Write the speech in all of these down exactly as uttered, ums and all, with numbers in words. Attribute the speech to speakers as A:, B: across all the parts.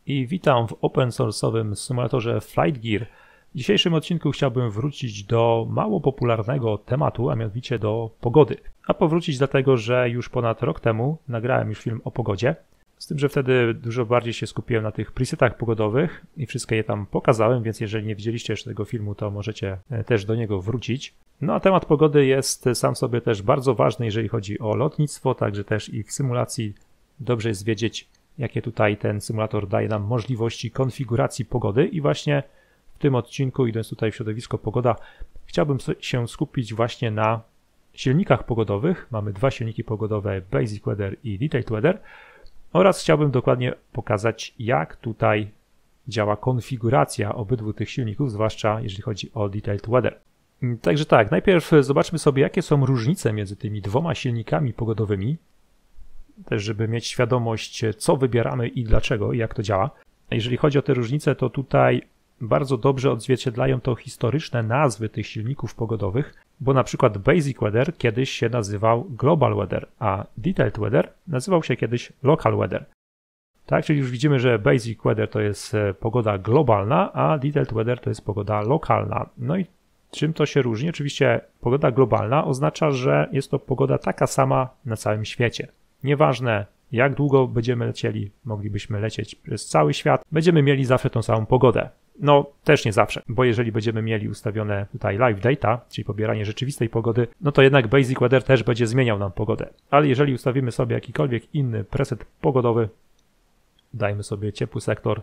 A: i witam w open source'owym symulatorze Flight Gear. W dzisiejszym odcinku chciałbym wrócić do mało popularnego tematu, a mianowicie do pogody. A powrócić dlatego, że już ponad rok temu nagrałem już film o pogodzie, z tym, że wtedy dużo bardziej się skupiłem na tych presetach pogodowych i wszystkie je tam pokazałem, więc jeżeli nie widzieliście jeszcze tego filmu, to możecie też do niego wrócić. No a temat pogody jest sam sobie też bardzo ważny, jeżeli chodzi o lotnictwo, także też i w symulacji dobrze jest wiedzieć, jakie tutaj ten symulator daje nam możliwości konfiguracji pogody i właśnie w tym odcinku, idąc tutaj w środowisko pogoda, chciałbym się skupić właśnie na silnikach pogodowych. Mamy dwa silniki pogodowe, Basic Weather i Detailed Weather, oraz chciałbym dokładnie pokazać, jak tutaj działa konfiguracja obydwu tych silników, zwłaszcza jeżeli chodzi o Detailed Weather. Także tak, najpierw zobaczmy sobie, jakie są różnice między tymi dwoma silnikami pogodowymi, też żeby mieć świadomość, co wybieramy i dlaczego, i jak to działa. Jeżeli chodzi o te różnice, to tutaj bardzo dobrze odzwierciedlają to historyczne nazwy tych silników pogodowych, bo na przykład Basic Weather kiedyś się nazywał Global Weather, a Detailed Weather nazywał się kiedyś Local Weather. Tak, czyli już widzimy, że Basic Weather to jest pogoda globalna, a Detailed Weather to jest pogoda lokalna. No i czym to się różni? Oczywiście pogoda globalna oznacza, że jest to pogoda taka sama na całym świecie. Nieważne, jak długo będziemy lecieli, moglibyśmy lecieć przez cały świat, będziemy mieli zawsze tą samą pogodę. No, też nie zawsze, bo jeżeli będziemy mieli ustawione tutaj live data, czyli pobieranie rzeczywistej pogody, no to jednak Basic Weather też będzie zmieniał nam pogodę. Ale jeżeli ustawimy sobie jakikolwiek inny preset pogodowy, dajmy sobie ciepły sektor,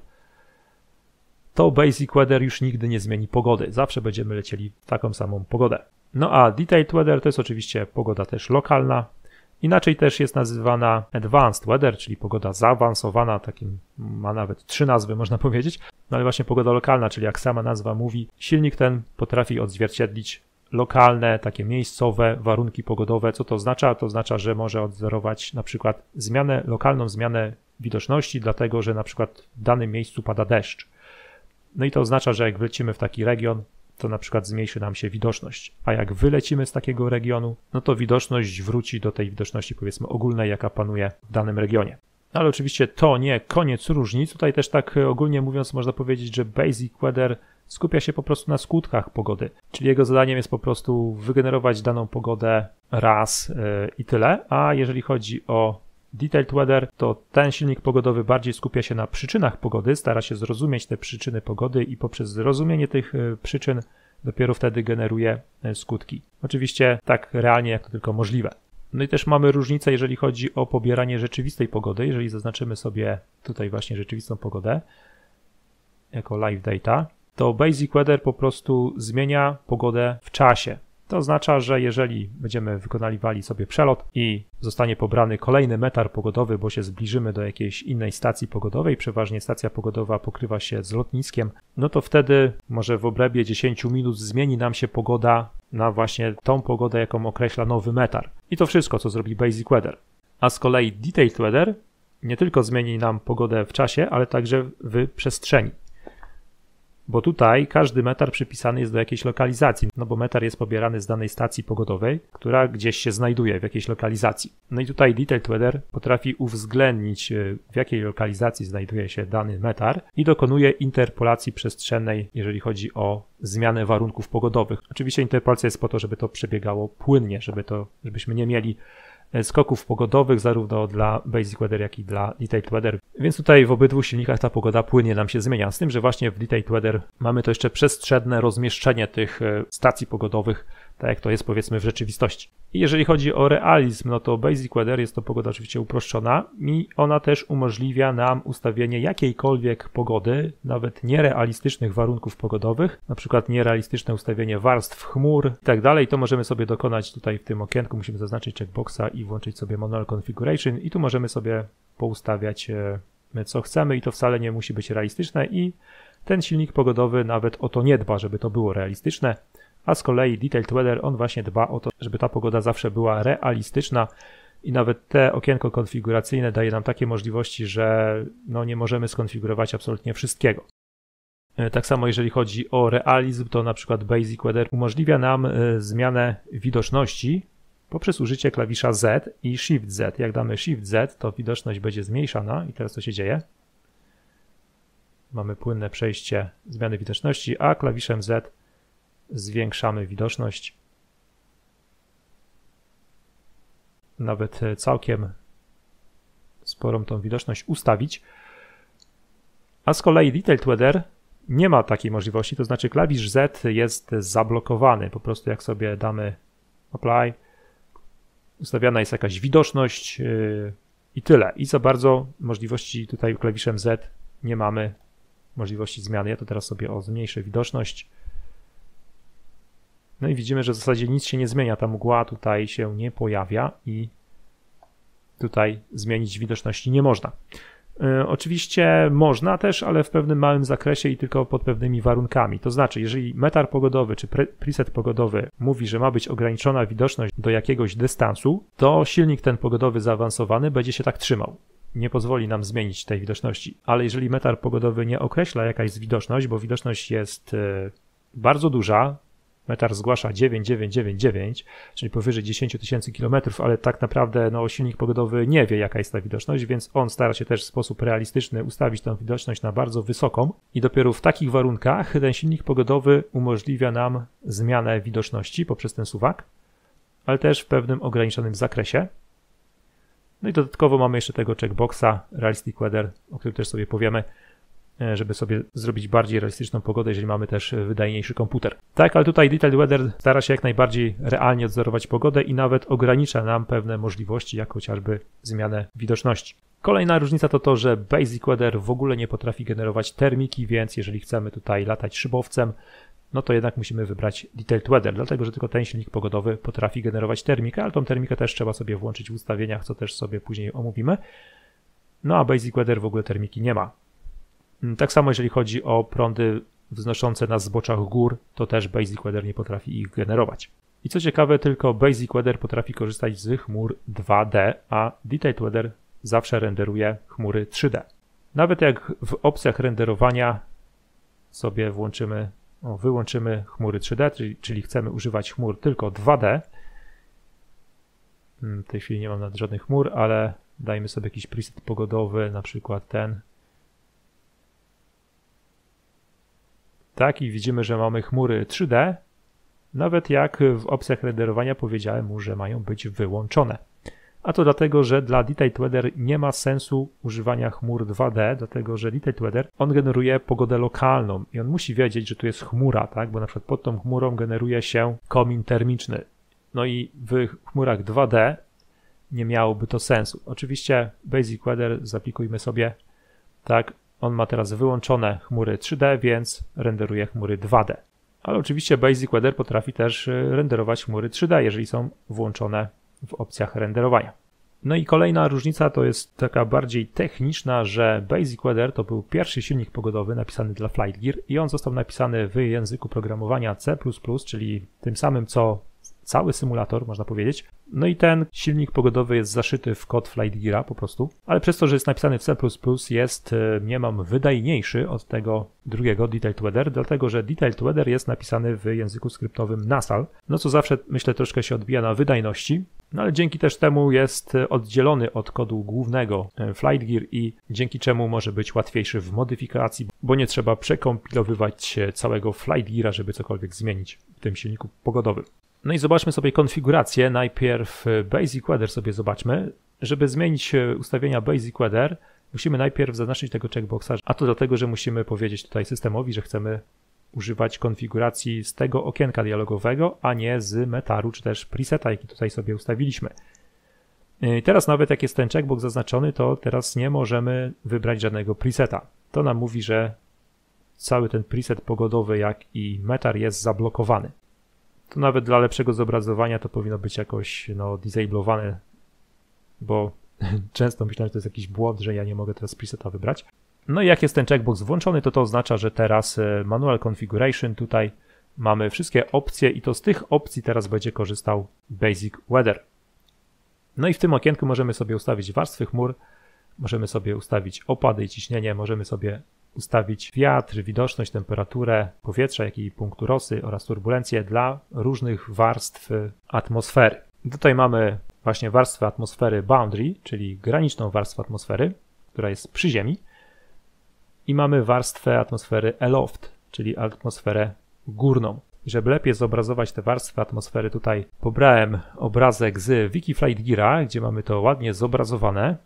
A: to Basic Weather już nigdy nie zmieni pogody. Zawsze będziemy lecieli w taką samą pogodę. No a Detailed Weather to jest oczywiście pogoda też lokalna. Inaczej też jest nazywana Advanced Weather, czyli pogoda zaawansowana, takim ma nawet trzy nazwy, można powiedzieć. No ale właśnie pogoda lokalna, czyli jak sama nazwa mówi, silnik ten potrafi odzwierciedlić lokalne, takie miejscowe warunki pogodowe. Co to oznacza? To oznacza, że może odzorować na przykład zmianę, lokalną zmianę widoczności, dlatego że na przykład w danym miejscu pada deszcz. No i to oznacza, że jak wlecimy w taki region, to na przykład zmniejszy nam się widoczność, a jak wylecimy z takiego regionu, no to widoczność wróci do tej widoczności, powiedzmy, ogólnej, jaka panuje w danym regionie. Ale oczywiście to nie koniec różnic. Tutaj też tak ogólnie mówiąc można powiedzieć, że Basic Weather skupia się po prostu na skutkach pogody, czyli jego zadaniem jest po prostu wygenerować daną pogodę raz yy, i tyle, a jeżeli chodzi o Detailed Weather, to ten silnik pogodowy bardziej skupia się na przyczynach pogody, stara się zrozumieć te przyczyny pogody i poprzez zrozumienie tych przyczyn dopiero wtedy generuje skutki. Oczywiście tak realnie, jak to tylko możliwe. No i też mamy różnicę, jeżeli chodzi o pobieranie rzeczywistej pogody. Jeżeli zaznaczymy sobie tutaj właśnie rzeczywistą pogodę jako live data, to Basic Weather po prostu zmienia pogodę w czasie. To oznacza, że jeżeli będziemy wykonywali sobie przelot i zostanie pobrany kolejny metar pogodowy, bo się zbliżymy do jakiejś innej stacji pogodowej, przeważnie stacja pogodowa pokrywa się z lotniskiem, no to wtedy może w obrębie dziesięć minut zmieni nam się pogoda na właśnie tą pogodę, jaką określa nowy metar. I to wszystko, co zrobi Basic Weather. A z kolei Detailed Weather nie tylko zmieni nam pogodę w czasie, ale także w przestrzeni. Bo tutaj każdy metar przypisany jest do jakiejś lokalizacji, no bo metar jest pobierany z danej stacji pogodowej, która gdzieś się znajduje w jakiejś lokalizacji. No i tutaj Detailed Weather potrafi uwzględnić, w jakiej lokalizacji znajduje się dany metar i dokonuje interpolacji przestrzennej, jeżeli chodzi o zmianę warunków pogodowych. Oczywiście interpolacja jest po to, żeby to przebiegało płynnie, żeby to, żebyśmy nie mieli skoków pogodowych zarówno dla Basic Weather, jak i dla Detailed Weather. Więc tutaj w obydwu silnikach ta pogoda płynnie nam się zmienia. Z tym, że właśnie w Detailed Weather mamy to jeszcze przestrzenne rozmieszczenie tych stacji pogodowych, tak jak to jest powiedzmy w rzeczywistości. I jeżeli chodzi o realizm, no to Basic Weather jest to pogoda oczywiście uproszczona i ona też umożliwia nam ustawienie jakiejkolwiek pogody, nawet nierealistycznych warunków pogodowych, na przykład nierealistyczne ustawienie warstw chmur i tak dalej. To możemy sobie dokonać tutaj w tym okienku, musimy zaznaczyć checkboxa i włączyć sobie Manual Configuration i tu możemy sobie poustawiać co chcemy i to wcale nie musi być realistyczne i ten silnik pogodowy nawet o to nie dba, żeby to było realistyczne. A z kolei Detailed Weather, on właśnie dba o to, żeby ta pogoda zawsze była realistyczna i nawet te okienko konfiguracyjne daje nam takie możliwości, że no nie możemy skonfigurować absolutnie wszystkiego. Tak samo jeżeli chodzi o realizm, to na przykład Basic Weather umożliwia nam zmianę widoczności poprzez użycie klawisza Z i Shift Z. Jak damy Shift Z, to widoczność będzie zmniejszana i teraz co się dzieje? mamy płynne przejście zmiany widoczności, a klawiszem Z zwiększamy widoczność. Nawet całkiem sporą tą widoczność ustawić. A z kolei Detailed Weather nie ma takiej możliwości, to znaczy klawisz Z jest zablokowany. Po prostu jak sobie damy Apply, ustawiana jest jakaś widoczność yy, i tyle. I za bardzo możliwości tutaj klawiszem Z nie mamy możliwości zmiany. Ja to teraz sobie o zmniejszę widoczność. No i widzimy, że w zasadzie nic się nie zmienia. Ta mgła tutaj się nie pojawia i tutaj zmienić widoczności nie można. Yy, oczywiście można też, ale w pewnym małym zakresie i tylko pod pewnymi warunkami. To znaczy, jeżeli metar pogodowy czy pre, preset pogodowy mówi, że ma być ograniczona widoczność do jakiegoś dystansu, to silnik ten pogodowy zaawansowany będzie się tak trzymał. Nie pozwoli nam zmienić tej widoczności. Ale jeżeli metar pogodowy nie określa jaka jest widoczność, bo widoczność jest yy, bardzo duża, metar zgłasza dziewięć tysięcy dziewięćset dziewięćdziesiąt dziewięć, czyli powyżej dziesięć tysięcy kilometrów, ale tak naprawdę no, silnik pogodowy nie wie, jaka jest ta widoczność, więc on stara się też w sposób realistyczny ustawić tę widoczność na bardzo wysoką i dopiero w takich warunkach ten silnik pogodowy umożliwia nam zmianę widoczności poprzez ten suwak, ale też w pewnym ograniczonym zakresie. No i dodatkowo mamy jeszcze tego checkboxa Realistic Weather, o którym też sobie powiemy, żeby sobie zrobić bardziej realistyczną pogodę, jeżeli mamy też wydajniejszy komputer. Tak, ale tutaj Detailed Weather stara się jak najbardziej realnie odzorować pogodę i nawet ogranicza nam pewne możliwości, jak chociażby zmianę widoczności. Kolejna różnica to to, że Basic Weather w ogóle nie potrafi generować termiki, więc jeżeli chcemy tutaj latać szybowcem, no to jednak musimy wybrać Detailed Weather, dlatego że tylko ten silnik pogodowy potrafi generować termikę, ale tą termikę też trzeba sobie włączyć w ustawieniach, co też sobie później omówimy. No a Basic Weather w ogóle termiki nie ma. Tak samo jeżeli chodzi o prądy wznoszące na zboczach gór, to też Basic Weather nie potrafi ich generować. I co ciekawe, tylko Basic Weather potrafi korzystać z chmur dwa D, a Detailed Weather zawsze renderuje chmury trzy D. Nawet jak w opcjach renderowania sobie włączymy, o, wyłączymy chmury trzy D, czyli, czyli chcemy używać chmur tylko dwa D. W tej chwili nie mam nad żadnych chmur, ale dajmy sobie jakiś preset pogodowy, na przykład ten. Tak, i widzimy, że mamy chmury trzy D, nawet jak w opcjach renderowania powiedziałem mu, że mają być wyłączone. A to dlatego, że dla Detailed Weather nie ma sensu używania chmur dwa D, dlatego że Detailed Weather, on generuje pogodę lokalną i on musi wiedzieć, że tu jest chmura, tak, bo na przykład pod tą chmurą generuje się komin termiczny. No i w chmurach dwa D nie miałoby to sensu. Oczywiście Basic Weather zaplikujmy sobie, tak, on ma teraz wyłączone chmury trzy D, więc renderuje chmury dwa D. Ale oczywiście Basic Weather potrafi też renderować chmury trzy D, jeżeli są włączone w opcjach renderowania. No i kolejna różnica to jest taka bardziej techniczna, że Basic Weather to był pierwszy silnik pogodowy napisany dla Flight Gear i on został napisany w języku programowania C plus plus, czyli tym samym co cały symulator, można powiedzieć. No i ten silnik pogodowy jest zaszyty w kod Flight Geara po prostu, ale przez to, że jest napisany w C plus plus jest, nie mam, wydajniejszy od tego drugiego Detailed Weather, dlatego że Detailed Weather jest napisany w języku skryptowym Nasal, no co zawsze, myślę, troszkę się odbija na wydajności, no ale dzięki też temu jest oddzielony od kodu głównego Flight Gear i dzięki czemu może być łatwiejszy w modyfikacji, bo nie trzeba przekompilowywać całego Flight Geara, żeby cokolwiek zmienić w tym silniku pogodowym. No i zobaczmy sobie konfigurację. Najpierw Basic Weather sobie zobaczmy. Żeby zmienić ustawienia Basic Weather, musimy najpierw zaznaczyć tego checkboxa, a to dlatego, że musimy powiedzieć tutaj systemowi, że chcemy używać konfiguracji z tego okienka dialogowego, a nie z metaru, czy też preseta, jaki tutaj sobie ustawiliśmy. I teraz nawet jak jest ten checkbox zaznaczony, to teraz nie możemy wybrać żadnego preseta. To nam mówi, że cały ten preset pogodowy, jak i metar jest zablokowany. To nawet dla lepszego zobrazowania to powinno być jakoś no, disablowane, bo często myślałem, że to jest jakiś błąd, że ja nie mogę teraz preseta wybrać. No i jak jest ten checkbox włączony, to to oznacza, że teraz Manual Configuration, tutaj mamy wszystkie opcje i to z tych opcji teraz będzie korzystał Basic Weather. No i w tym okienku możemy sobie ustawić warstwy chmur, możemy sobie ustawić opady i ciśnienie, możemy sobie ustawić wiatr, widoczność, temperaturę powietrza, jak i punktu rosy oraz turbulencję dla różnych warstw atmosfery. Tutaj mamy właśnie warstwę atmosfery boundary, czyli graniczną warstwę atmosfery, która jest przy Ziemi. i mamy warstwę atmosfery aloft, czyli atmosferę górną. Żeby lepiej zobrazować te warstwy atmosfery, tutaj pobrałem obrazek z Wiki Flight Geara, gdzie mamy to ładnie zobrazowane.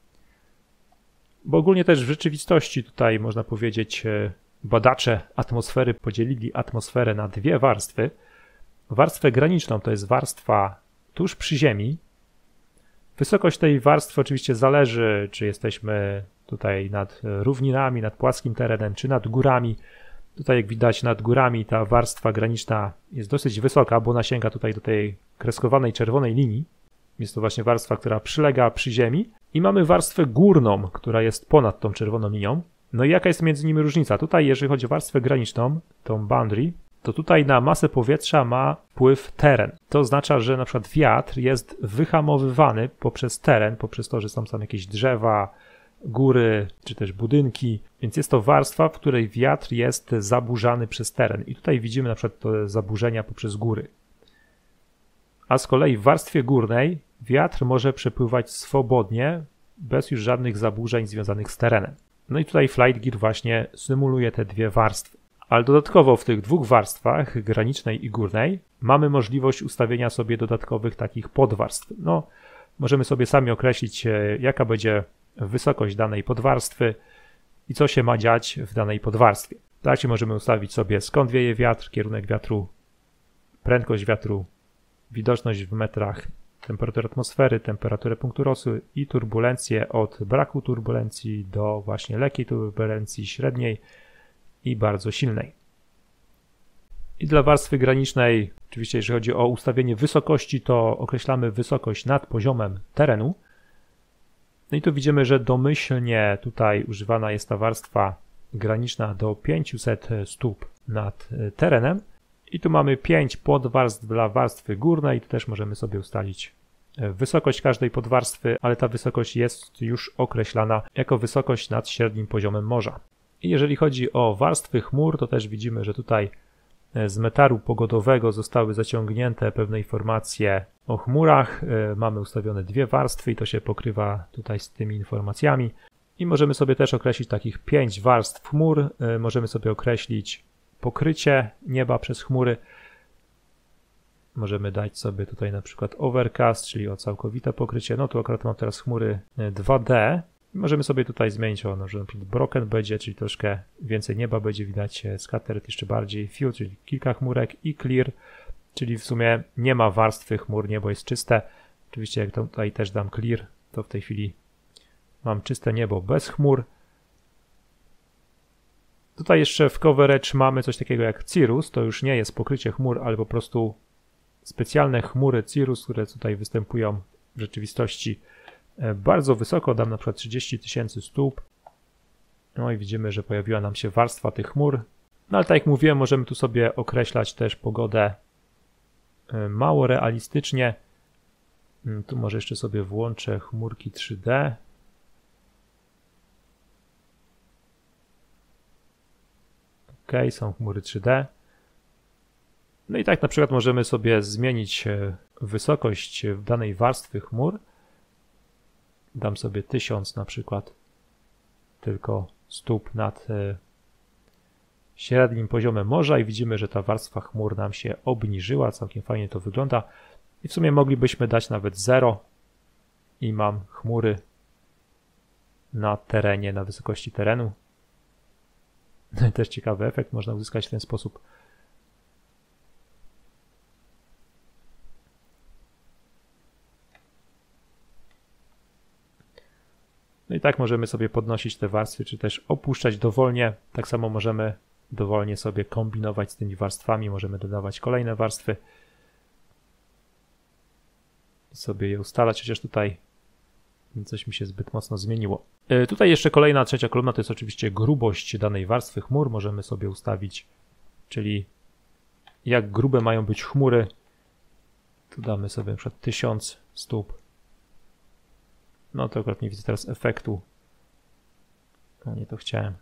A: Bo ogólnie też w rzeczywistości tutaj można powiedzieć, badacze atmosfery podzielili atmosferę na dwie warstwy. Warstwę graniczną to jest warstwa tuż przy Ziemi. Wysokość tej warstwy oczywiście zależy, czy jesteśmy tutaj nad równinami, nad płaskim terenem, czy nad górami. Tutaj jak widać nad górami ta warstwa graniczna jest dosyć wysoka, bo ona sięga tutaj do tej kreskowanej czerwonej linii. Jest to właśnie warstwa, która przylega przy Ziemi. I mamy warstwę górną, która jest ponad tą czerwoną linią. No i jaka jest między nimi różnica? Tutaj jeżeli chodzi o warstwę graniczną, tą boundary, to tutaj na masę powietrza ma wpływ teren. To oznacza, że na przykład wiatr jest wyhamowywany poprzez teren, poprzez to, że są tam jakieś drzewa, góry, czy też budynki, więc jest to warstwa, w której wiatr jest zaburzany przez teren. I tutaj widzimy na przykład te zaburzenia poprzez góry. A z kolei w warstwie górnej wiatr może przepływać swobodnie, bez już żadnych zaburzeń związanych z terenem. No i tutaj Flight Gear właśnie symuluje te dwie warstwy. Ale dodatkowo w tych dwóch warstwach, granicznej i górnej, mamy możliwość ustawienia sobie dodatkowych takich podwarstw. No, możemy sobie sami określić, jaka będzie wysokość danej podwarstwy i co się ma dziać w danej podwarstwie. Tak, możemy ustawić sobie, skąd wieje wiatr, kierunek wiatru, prędkość wiatru, widoczność w metrach, temperaturę atmosfery, temperaturę punktu rosy i turbulencję od braku turbulencji do właśnie lekkiej turbulencji, średniej i bardzo silnej. I dla warstwy granicznej, oczywiście jeżeli chodzi o ustawienie wysokości, to określamy wysokość nad poziomem terenu. No i tu widzimy, że domyślnie tutaj używana jest ta warstwa graniczna do pięciuset stóp nad terenem. I tu mamy pięć podwarstw dla warstwy górnej. Tu też możemy sobie ustalić wysokość każdej podwarstwy, ale ta wysokość jest już określana jako wysokość nad średnim poziomem morza. I jeżeli chodzi o warstwy chmur, to też widzimy, że tutaj z metaru pogodowego zostały zaciągnięte pewne informacje o chmurach. Mamy ustawione dwie warstwy i to się pokrywa tutaj z tymi informacjami. I możemy sobie też określić takich pięć warstw chmur. Możemy sobie określić pokrycie nieba przez chmury. Możemy dać sobie tutaj na przykład overcast, czyli o całkowite pokrycie. No tu akurat mam teraz chmury dwa D. Możemy sobie tutaj zmienić o, no, że na przykład broken będzie, czyli troszkę więcej nieba będzie widać, scattered jeszcze bardziej, few, czyli kilka chmurek i clear, czyli w sumie nie ma warstwy chmur, niebo jest czyste. Oczywiście jak tutaj też dam clear, to w tej chwili mam czyste niebo bez chmur. Tutaj jeszcze w coverage mamy coś takiego jak cirrus, to już nie jest pokrycie chmur, ale po prostu specjalne chmury cirrus, które tutaj występują w rzeczywistości bardzo wysoko, dam na przykład trzydzieści tysięcy stóp. No i widzimy, że pojawiła nam się warstwa tych chmur. No ale tak jak mówiłem, możemy tu sobie określać też pogodę mało realistycznie. Tu może jeszcze sobie włączę chmurki trzy D. Ok, są chmury trzy D. No i tak na przykład możemy sobie zmienić wysokość danej warstwy chmur. Dam sobie tysiąc na przykład tylko stóp nad średnim poziomem morza i widzimy, że ta warstwa chmur nam się obniżyła, całkiem fajnie to wygląda. I w sumie moglibyśmy dać nawet zero i mam chmury na terenie, na wysokości terenu. Też ciekawy efekt można uzyskać w ten sposób. No i tak możemy sobie podnosić te warstwy, czy też opuszczać dowolnie. Tak samo możemy dowolnie sobie kombinować z tymi warstwami, możemy dodawać kolejne warstwy i sobie je ustalać, chociaż tutaj coś mi się zbyt mocno zmieniło. Yy, tutaj jeszcze kolejna, trzecia kolumna to jest oczywiście grubość danej warstwy chmur. Możemy sobie ustawić, czyli jak grube mają być chmury. Tu damy sobie na przykład tysiąc stóp. No to akurat nie widzę teraz efektu. No nie to chciałem.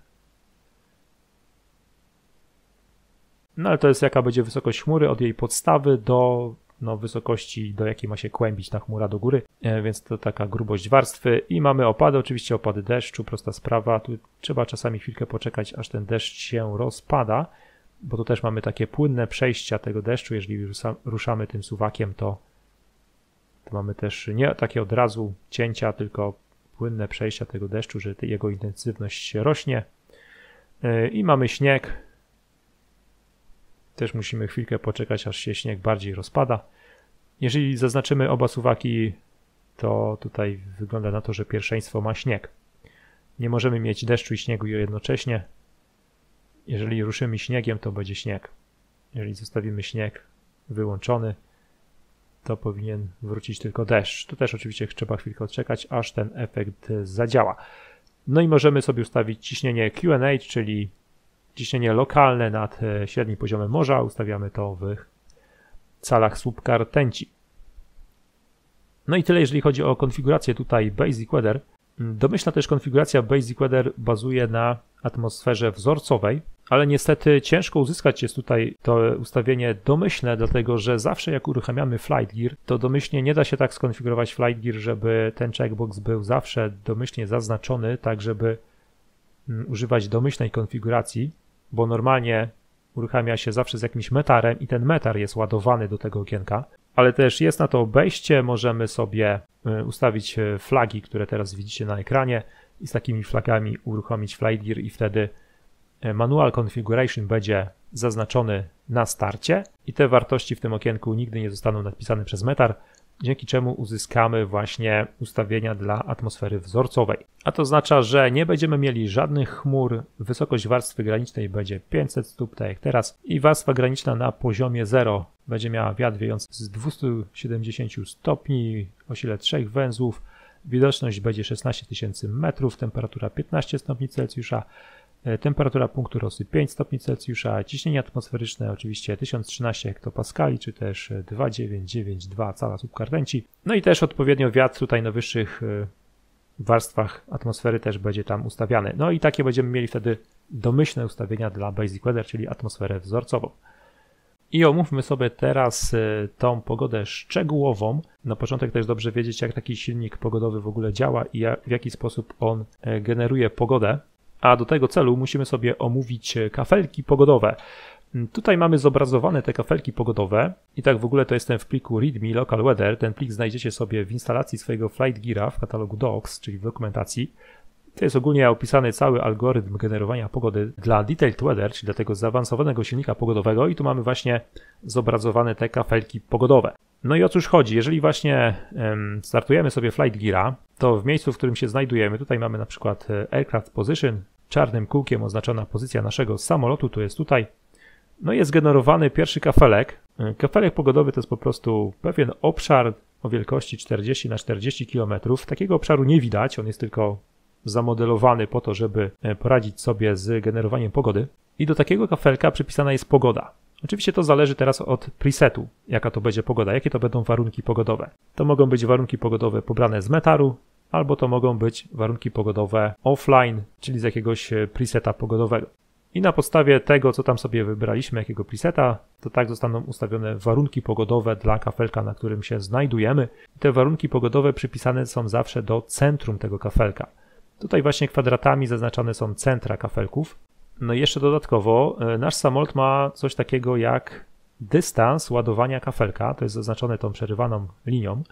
A: No ale to jest jaka będzie wysokość chmury od jej podstawy do no, wysokości, do jakiej ma się kłębić ta chmura do góry. więc to taka grubość warstwy i mamy opady, oczywiście opady deszczu, prosta sprawa, tu trzeba czasami chwilkę poczekać, aż ten deszcz się rozpada, bo tu też mamy takie płynne przejścia tego deszczu, jeżeli ruszamy tym suwakiem, to, to mamy też nie takie od razu cięcia, tylko płynne przejścia tego deszczu, że jego intensywność rośnie i mamy śnieg, też musimy chwilkę poczekać, aż się śnieg bardziej rozpada. Jeżeli zaznaczymy oba suwaki, to tutaj wygląda na to, że pierwszeństwo ma śnieg. Nie możemy mieć deszczu i śniegu jednocześnie. Jeżeli ruszymy śniegiem, to będzie śnieg. Jeżeli zostawimy śnieg wyłączony, to powinien wrócić tylko deszcz. Tu też oczywiście trzeba chwilkę odczekać, aż ten efekt zadziała. No i możemy sobie ustawić ciśnienie Q and H, czyli ciśnienie lokalne nad średnim poziomem morza. Ustawiamy to w calach słupka rtęci. No i tyle, jeżeli chodzi o konfigurację tutaj Basic Weather. Domyślna też konfiguracja Basic Weather bazuje na atmosferze wzorcowej, ale niestety ciężko uzyskać jest tutaj to ustawienie domyślne, dlatego że zawsze jak uruchamiamy Flight Gear, to domyślnie nie da się tak skonfigurować Flight Gear, żeby ten checkbox był zawsze domyślnie zaznaczony, tak żeby używać domyślnej konfiguracji, bo normalnie uruchamia się zawsze z jakimś metarem i ten metar jest ładowany do tego okienka, ale też jest na to obejście, możemy sobie ustawić flagi, które teraz widzicie na ekranie i z takimi flagami uruchomić Flight Gear i wtedy Manual Configuration będzie zaznaczony na starcie i te wartości w tym okienku nigdy nie zostaną napisane przez metar, dzięki czemu uzyskamy właśnie ustawienia dla atmosfery wzorcowej. A to oznacza, że nie będziemy mieli żadnych chmur, wysokość warstwy granicznej będzie pięćset stóp, tak jak teraz, i warstwa graniczna na poziomie zero będzie miała wiatr wiejący z dwieście siedemdziesiąt stopni, o sile trzech węzłów, widoczność będzie szesnaście tysięcy metrów, temperatura piętnaście stopni Celsjusza, temperatura punktu rosy pięć stopni Celsjusza, ciśnienie atmosferyczne oczywiście tysiąc trzynaście hektopaskali, czy też dwa tysiące dziewięćset dziewięćdziesiąt dwa cala słupka rtęci. No i też odpowiednio wiatr tutaj na wyższych warstwach atmosfery też będzie tam ustawiany. No i takie będziemy mieli wtedy domyślne ustawienia dla Basic Weather, czyli atmosferę wzorcową. I omówmy sobie teraz tą pogodę szczegółową. Na początek też dobrze wiedzieć, jak taki silnik pogodowy w ogóle działa i w jaki sposób on generuje pogodę. A do tego celu musimy sobie omówić kafelki pogodowe. Tutaj mamy zobrazowane te kafelki pogodowe i tak w ogóle to jest ten w pliku readme local weather. Ten plik znajdziecie sobie w instalacji swojego Flight Geara w katalogu docs, czyli w dokumentacji. To jest ogólnie opisany cały algorytm generowania pogody dla Detailed Weather, czyli dla tego zaawansowanego silnika pogodowego i tu mamy właśnie zobrazowane te kafelki pogodowe. No i o cóż chodzi? Jeżeli właśnie um, startujemy sobie Flight Geara, to w miejscu, w którym się znajdujemy, tutaj mamy na przykład Aircraft Position, czarnym kółkiem oznaczona pozycja naszego samolotu, to jest tutaj. No i jest generowany pierwszy kafelek. Kafelek pogodowy to jest po prostu pewien obszar o wielkości czterdzieści na czterdzieści kilometrów. Takiego obszaru nie widać, on jest tylko zamodelowany po to, żeby poradzić sobie z generowaniem pogody. I do takiego kafelka przypisana jest pogoda. Oczywiście to zależy teraz od presetu, jaka to będzie pogoda, jakie to będą warunki pogodowe. To mogą być warunki pogodowe pobrane z metaru, albo to mogą być warunki pogodowe offline, czyli z jakiegoś preseta pogodowego. I na podstawie tego, co tam sobie wybraliśmy, jakiego preseta, to tak zostaną ustawione warunki pogodowe dla kafelka, na którym się znajdujemy. I te warunki pogodowe przypisane są zawsze do centrum tego kafelka. Tutaj właśnie kwadratami zaznaczane są centra kafelków. No i jeszcze dodatkowo nasz samolot ma coś takiego jak dystans ładowania kafelka, to jest zaznaczone tą przerywaną linią.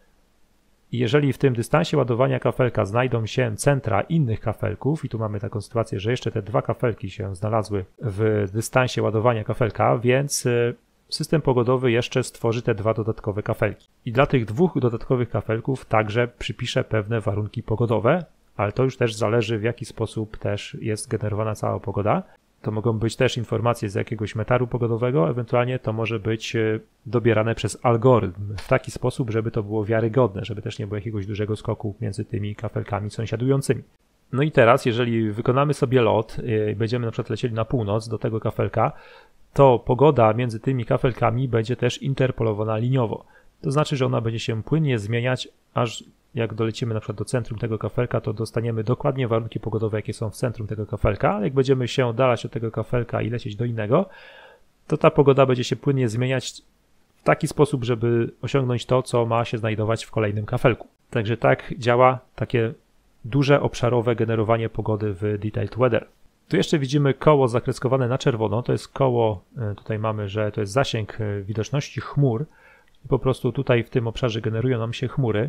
A: I jeżeli w tym dystansie ładowania kafelka znajdą się centra innych kafelków, i tu mamy taką sytuację, że jeszcze te dwa kafelki się znalazły w dystansie ładowania kafelka, więc system pogodowy jeszcze stworzy te dwa dodatkowe kafelki. I dla tych dwóch dodatkowych kafelków także przypisze pewne warunki pogodowe, ale to już też zależy, w jaki sposób też jest generowana cała pogoda. To mogą być też informacje z jakiegoś metaru pogodowego, ewentualnie to może być dobierane przez algorytm w taki sposób, żeby to było wiarygodne, żeby też nie było jakiegoś dużego skoku między tymi kafelkami sąsiadującymi. No i teraz, jeżeli wykonamy sobie lot i będziemy na przykład lecieli na północ do tego kafelka, to pogoda między tymi kafelkami będzie też interpolowana liniowo. To znaczy, że ona będzie się płynnie zmieniać, aż jak dolecimy na przykład do centrum tego kafelka, to dostaniemy dokładnie warunki pogodowe, jakie są w centrum tego kafelka, ale jak będziemy się oddalać od tego kafelka i lecieć do innego, to ta pogoda będzie się płynnie zmieniać w taki sposób, żeby osiągnąć to, co ma się znajdować w kolejnym kafelku. Także tak działa takie duże obszarowe generowanie pogody w Detailed Weather. Tu jeszcze widzimy koło zakreskowane na czerwono, to jest koło, tutaj mamy, że to jest zasięg widoczności chmur i po prostu tutaj w tym obszarze generują nam się chmury,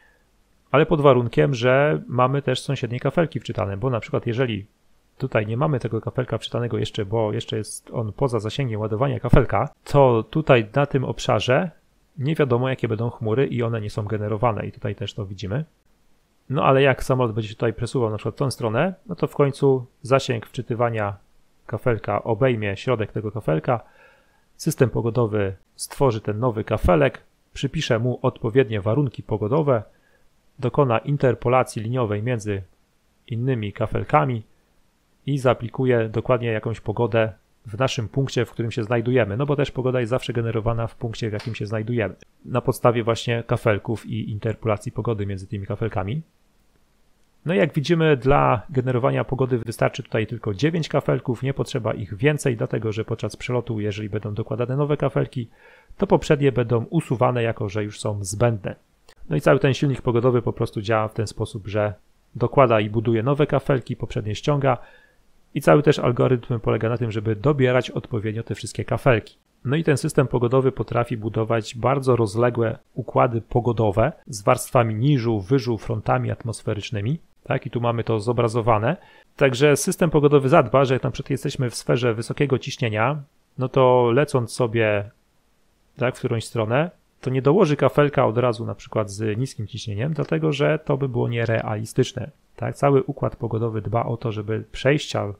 A: ale pod warunkiem, że mamy też sąsiednie kafelki wczytane, bo na przykład jeżeli tutaj nie mamy tego kafelka wczytanego jeszcze, bo jeszcze jest on poza zasięgiem ładowania kafelka, to tutaj na tym obszarze nie wiadomo, jakie będą chmury i one nie są generowane i tutaj też to widzimy. No ale jak samolot będzie się tutaj przesuwał na przykład w tą stronę, no to w końcu zasięg wczytywania kafelka obejmie środek tego kafelka, system pogodowy stworzy ten nowy kafelek, przypisze mu odpowiednie warunki pogodowe, dokona interpolacji liniowej między innymi kafelkami i zaaplikuje dokładnie jakąś pogodę w naszym punkcie, w którym się znajdujemy, no bo też pogoda jest zawsze generowana w punkcie, w jakim się znajdujemy, na podstawie właśnie kafelków i interpolacji pogody między tymi kafelkami. No i jak widzimy, dla generowania pogody wystarczy tutaj tylko dziewięć kafelków, nie potrzeba ich więcej, dlatego że podczas przelotu, jeżeli będą dokładane nowe kafelki, to poprzednie będą usuwane, jako że już są zbędne. No i cały ten silnik pogodowy po prostu działa w ten sposób, że dokłada i buduje nowe kafelki, poprzednie ściąga i cały też algorytm polega na tym, żeby dobierać odpowiednio te wszystkie kafelki. No i ten system pogodowy potrafi budować bardzo rozległe układy pogodowe z warstwami niżu, wyżu, frontami atmosferycznymi. Tak, i tu mamy to zobrazowane. Także system pogodowy zadba, że jak na przykład jesteśmy w sferze wysokiego ciśnienia, no to lecąc sobie tak, w którąś stronę, to nie dołoży kafelka od razu na przykład z niskim ciśnieniem, dlatego że to by było nierealistyczne. Tak? Cały układ pogodowy dba o to, żeby przejścia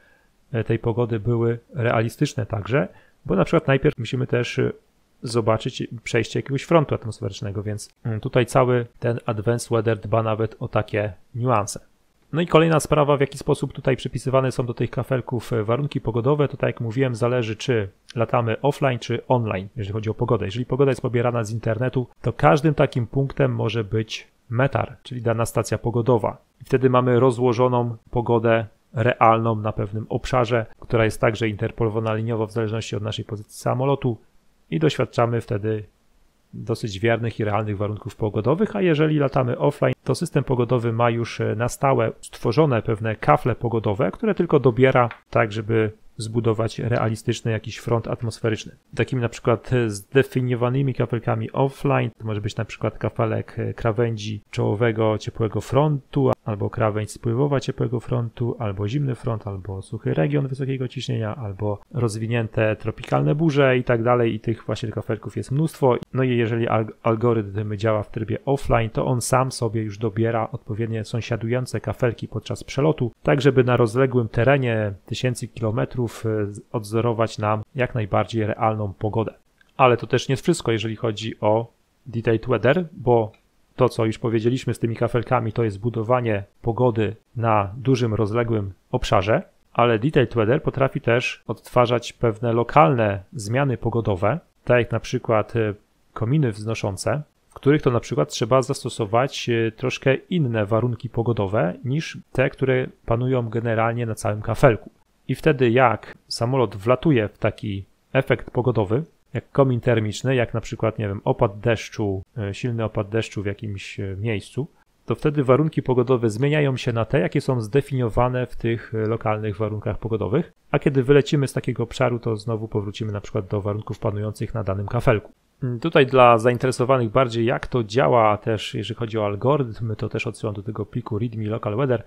A: tej pogody były realistyczne także, bo na przykład najpierw musimy też zobaczyć przejście jakiegoś frontu atmosferycznego, więc tutaj cały ten Advanced Weather dba nawet o takie niuanse. No i kolejna sprawa, w jaki sposób tutaj przypisywane są do tych kafelków warunki pogodowe, to tak jak mówiłem, zależy czy latamy offline czy online, jeżeli chodzi o pogodę. Jeżeli pogoda jest pobierana z internetu, to każdym takim punktem może być metar, czyli dana stacja pogodowa. I wtedy mamy rozłożoną pogodę realną na pewnym obszarze, która jest także interpolowana liniowo w zależności od naszej pozycji samolotu i doświadczamy wtedy dosyć wiernych i realnych warunków pogodowych, a jeżeli latamy offline, to system pogodowy ma już na stałe stworzone pewne kafle pogodowe, które tylko dobiera tak, żeby zbudować realistyczny jakiś front atmosferyczny. Takimi na przykład zdefiniowanymi kafelkami offline to może być na przykład kafelek krawędzi czołowego ciepłego frontu, albo krawędź spływowa ciepłego frontu, albo zimny front, albo suchy region wysokiego ciśnienia, albo rozwinięte tropikalne burze i tak dalej. I tych właśnie kafelków jest mnóstwo. No i jeżeli algorytm działa w trybie offline, to on sam sobie już dobiera odpowiednie sąsiadujące kafelki podczas przelotu, tak żeby na rozległym terenie tysięcy kilometrów odzorować nam jak najbardziej realną pogodę. Ale to też nie jest wszystko, jeżeli chodzi o Detailed Weather, bo to, co już powiedzieliśmy z tymi kafelkami, to jest budowanie pogody na dużym, rozległym obszarze, ale Detailed Weather potrafi też odtwarzać pewne lokalne zmiany pogodowe, tak jak na przykład kominy wznoszące, w których to na przykład trzeba zastosować troszkę inne warunki pogodowe niż te, które panują generalnie na całym kafelku. I wtedy jak samolot wlatuje w taki efekt pogodowy, jak komin termiczny, jak na przykład, nie wiem, opad deszczu, silny opad deszczu w jakimś miejscu, to wtedy warunki pogodowe zmieniają się na te, jakie są zdefiniowane w tych lokalnych warunkach pogodowych, a kiedy wylecimy z takiego obszaru, to znowu powrócimy na przykład do warunków panujących na danym kafelku. Tutaj dla zainteresowanych bardziej, jak to działa też, jeżeli chodzi o algorytm, to też odsyłam do tego pliku readme local weather.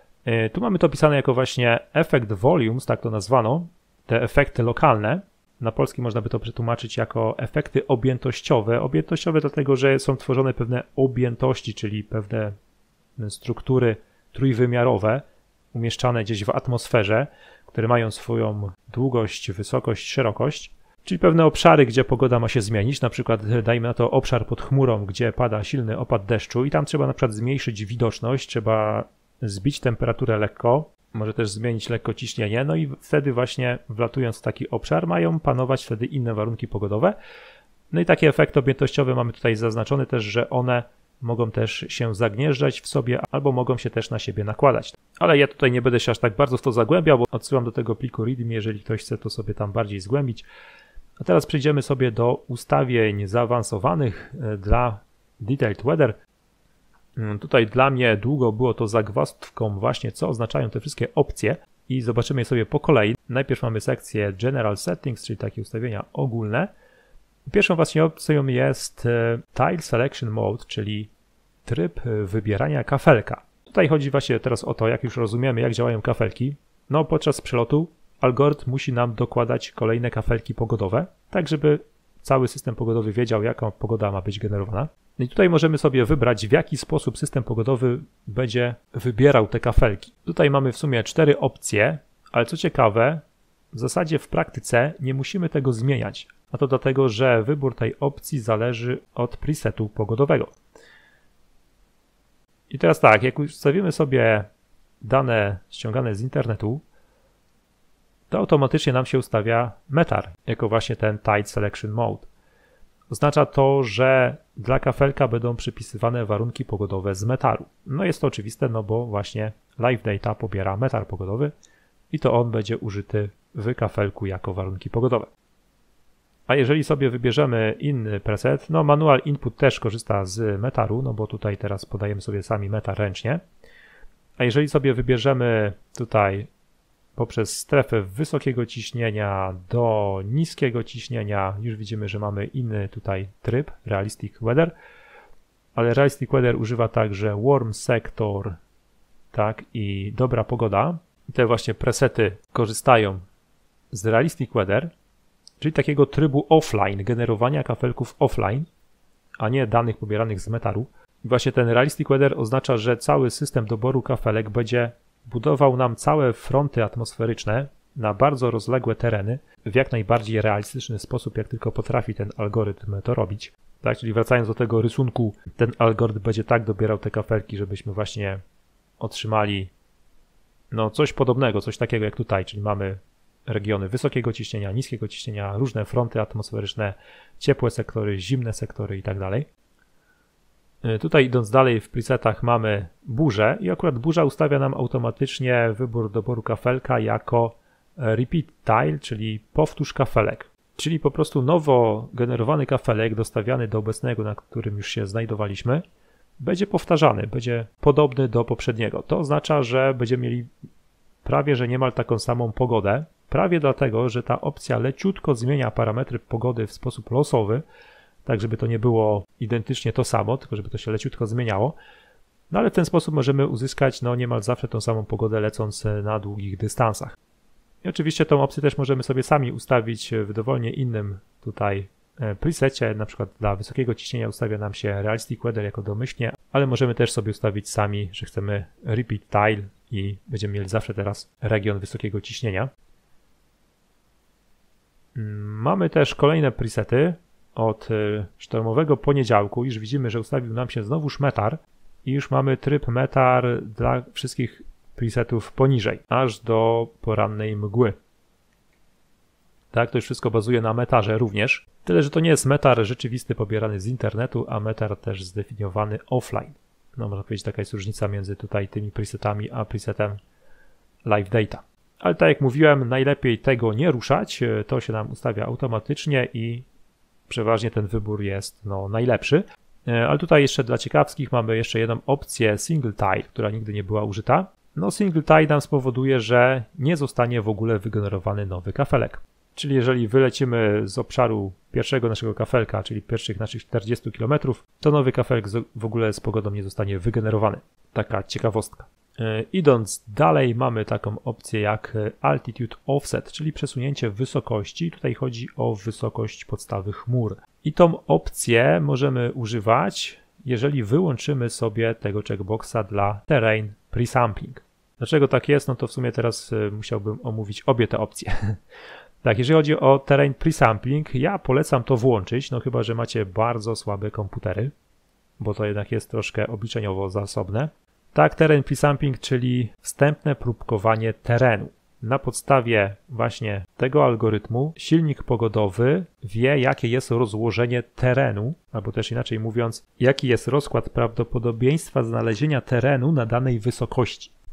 A: Tu mamy to opisane jako właśnie effect volumes, tak to nazwano, te efekty lokalne. Na polski można by to przetłumaczyć jako efekty objętościowe. Objętościowe dlatego, że są tworzone pewne objętości, czyli pewne struktury trójwymiarowe umieszczane gdzieś w atmosferze, które mają swoją długość, wysokość, szerokość, czyli pewne obszary, gdzie pogoda ma się zmienić. Na przykład dajmy na to obszar pod chmurą, gdzie pada silny opad deszczu i tam trzeba na przykład zmniejszyć widoczność, trzeba zbić temperaturę lekko, może też zmienić lekko ciśnienie, no i wtedy właśnie wlatując w taki obszar mają panować wtedy inne warunki pogodowe. No i takie efekty objętościowe mamy tutaj zaznaczone też, że one mogą też się zagnieżdżać w sobie albo mogą się też na siebie nakładać. Ale ja tutaj nie będę się aż tak bardzo w to zagłębiał, bo odsyłam do tego pliku readme, jeżeli ktoś chce to sobie tam bardziej zgłębić. A teraz przejdziemy sobie do ustawień zaawansowanych dla Detailed Weather. Tutaj dla mnie długo było to zagwozdką właśnie, co oznaczają te wszystkie opcje i zobaczymy je sobie po kolei. Najpierw mamy sekcję General Settings, czyli takie ustawienia ogólne. Pierwszą właśnie opcją jest Tile Selection Mode, czyli tryb wybierania kafelka. Tutaj chodzi właśnie teraz o to, jak już rozumiemy, jak działają kafelki. No podczas przelotu algorytm musi nam dokładać kolejne kafelki pogodowe, tak żeby cały system pogodowy wiedział, jaka pogoda ma być generowana. I tutaj możemy sobie wybrać, w jaki sposób system pogodowy będzie wybierał te kafelki. Tutaj mamy w sumie cztery opcje, ale co ciekawe, w zasadzie w praktyce nie musimy tego zmieniać. A to dlatego, że wybór tej opcji zależy od presetu pogodowego. I teraz tak, jak ustawimy sobie dane ściągane z internetu, to automatycznie nam się ustawia METAR, jako właśnie ten Tile Selection Mode. Oznacza to, że dla kafelka będą przypisywane warunki pogodowe z metaru. No jest to oczywiste, no bo właśnie Live Data pobiera metar pogodowy i to on będzie użyty w kafelku jako warunki pogodowe. A jeżeli sobie wybierzemy inny preset, no Manual Input też korzysta z metaru, no bo tutaj teraz podajemy sobie sami metar ręcznie. A jeżeli sobie wybierzemy tutaj poprzez strefę wysokiego ciśnienia do niskiego ciśnienia, już widzimy, że mamy inny tutaj tryb, Realistic Weather, ale Realistic Weather używa także Warm Sector, tak, i dobra pogoda. I te właśnie presety korzystają z Realistic Weather, czyli takiego trybu offline, generowania kafelków offline, a nie danych pobieranych z metaru. I właśnie ten Realistic Weather oznacza, że cały system doboru kafelek będzie budował nam całe fronty atmosferyczne na bardzo rozległe tereny w jak najbardziej realistyczny sposób, jak tylko potrafi ten algorytm to robić. Tak, czyli wracając do tego rysunku, ten algorytm będzie tak dobierał te kafelki, żebyśmy właśnie otrzymali no coś podobnego, coś takiego jak tutaj, czyli mamy regiony wysokiego ciśnienia, niskiego ciśnienia, różne fronty atmosferyczne, ciepłe sektory, zimne sektory i tak dalej. Tutaj idąc dalej w presetach mamy burzę i akurat burza ustawia nam automatycznie wybór doboru kafelka jako repeat tile, czyli powtórz kafelek. Czyli po prostu nowo generowany kafelek dostawiany do obecnego, na którym już się znajdowaliśmy, będzie powtarzany, będzie podobny do poprzedniego. To oznacza, że będziemy mieli prawie że niemal taką samą pogodę, prawie dlatego, że ta opcja leciutko zmienia parametry pogody w sposób losowy, tak żeby to nie było identycznie to samo, tylko żeby to się leciutko zmieniało. No ale w ten sposób możemy uzyskać no niemal zawsze tą samą pogodę lecąc na długich dystansach. I oczywiście tą opcję też możemy sobie sami ustawić w dowolnie innym tutaj presecie, na przykład dla wysokiego ciśnienia ustawia nam się Realistic Weather jako domyślnie, ale możemy też sobie ustawić sami, że chcemy Repeat Tile i będziemy mieli zawsze teraz region wysokiego ciśnienia. Mamy też kolejne presety od sztormowego poniedziałku. Już widzimy, że ustawił nam się znowuż metar i już mamy tryb metar dla wszystkich presetów poniżej, aż do porannej mgły. Tak, to już wszystko bazuje na metarze również. Tyle, że to nie jest metar rzeczywisty pobierany z internetu, a metar też zdefiniowany offline. No można powiedzieć, taka jest różnica między tutaj tymi presetami a presetem Live Data. Ale tak jak mówiłem, najlepiej tego nie ruszać, to się nam ustawia automatycznie i przeważnie ten wybór jest no, najlepszy. Ale tutaj jeszcze dla ciekawskich mamy jeszcze jedną opcję Single Tile, która nigdy nie była użyta. No Single Tile nam spowoduje, że nie zostanie w ogóle wygenerowany nowy kafelek. Czyli jeżeli wylecimy z obszaru pierwszego naszego kafelka, czyli pierwszych naszych czterdziestu kilometrów, to nowy kafelek w ogóle z pogodą nie zostanie wygenerowany. Taka ciekawostka. Idąc dalej mamy taką opcję jak Altitude Offset, czyli przesunięcie wysokości. Tutaj chodzi o wysokość podstawy chmur. I tą opcję możemy używać, jeżeli wyłączymy sobie tego checkboxa dla Terrain Presampling. Dlaczego tak jest? No to w sumie teraz musiałbym omówić obie te opcje. Tak, jeżeli chodzi o Terrain Presampling, ja polecam to włączyć, no chyba że macie bardzo słabe komputery, bo to jednak jest troszkę obliczeniowo zasobne. Tak, Terrain Presampling, czyli wstępne próbkowanie terenu. Na podstawie właśnie tego algorytmu silnik pogodowy wie, jakie jest rozłożenie terenu, albo też inaczej mówiąc, jaki jest rozkład prawdopodobieństwa znalezienia terenu na danej wysokości.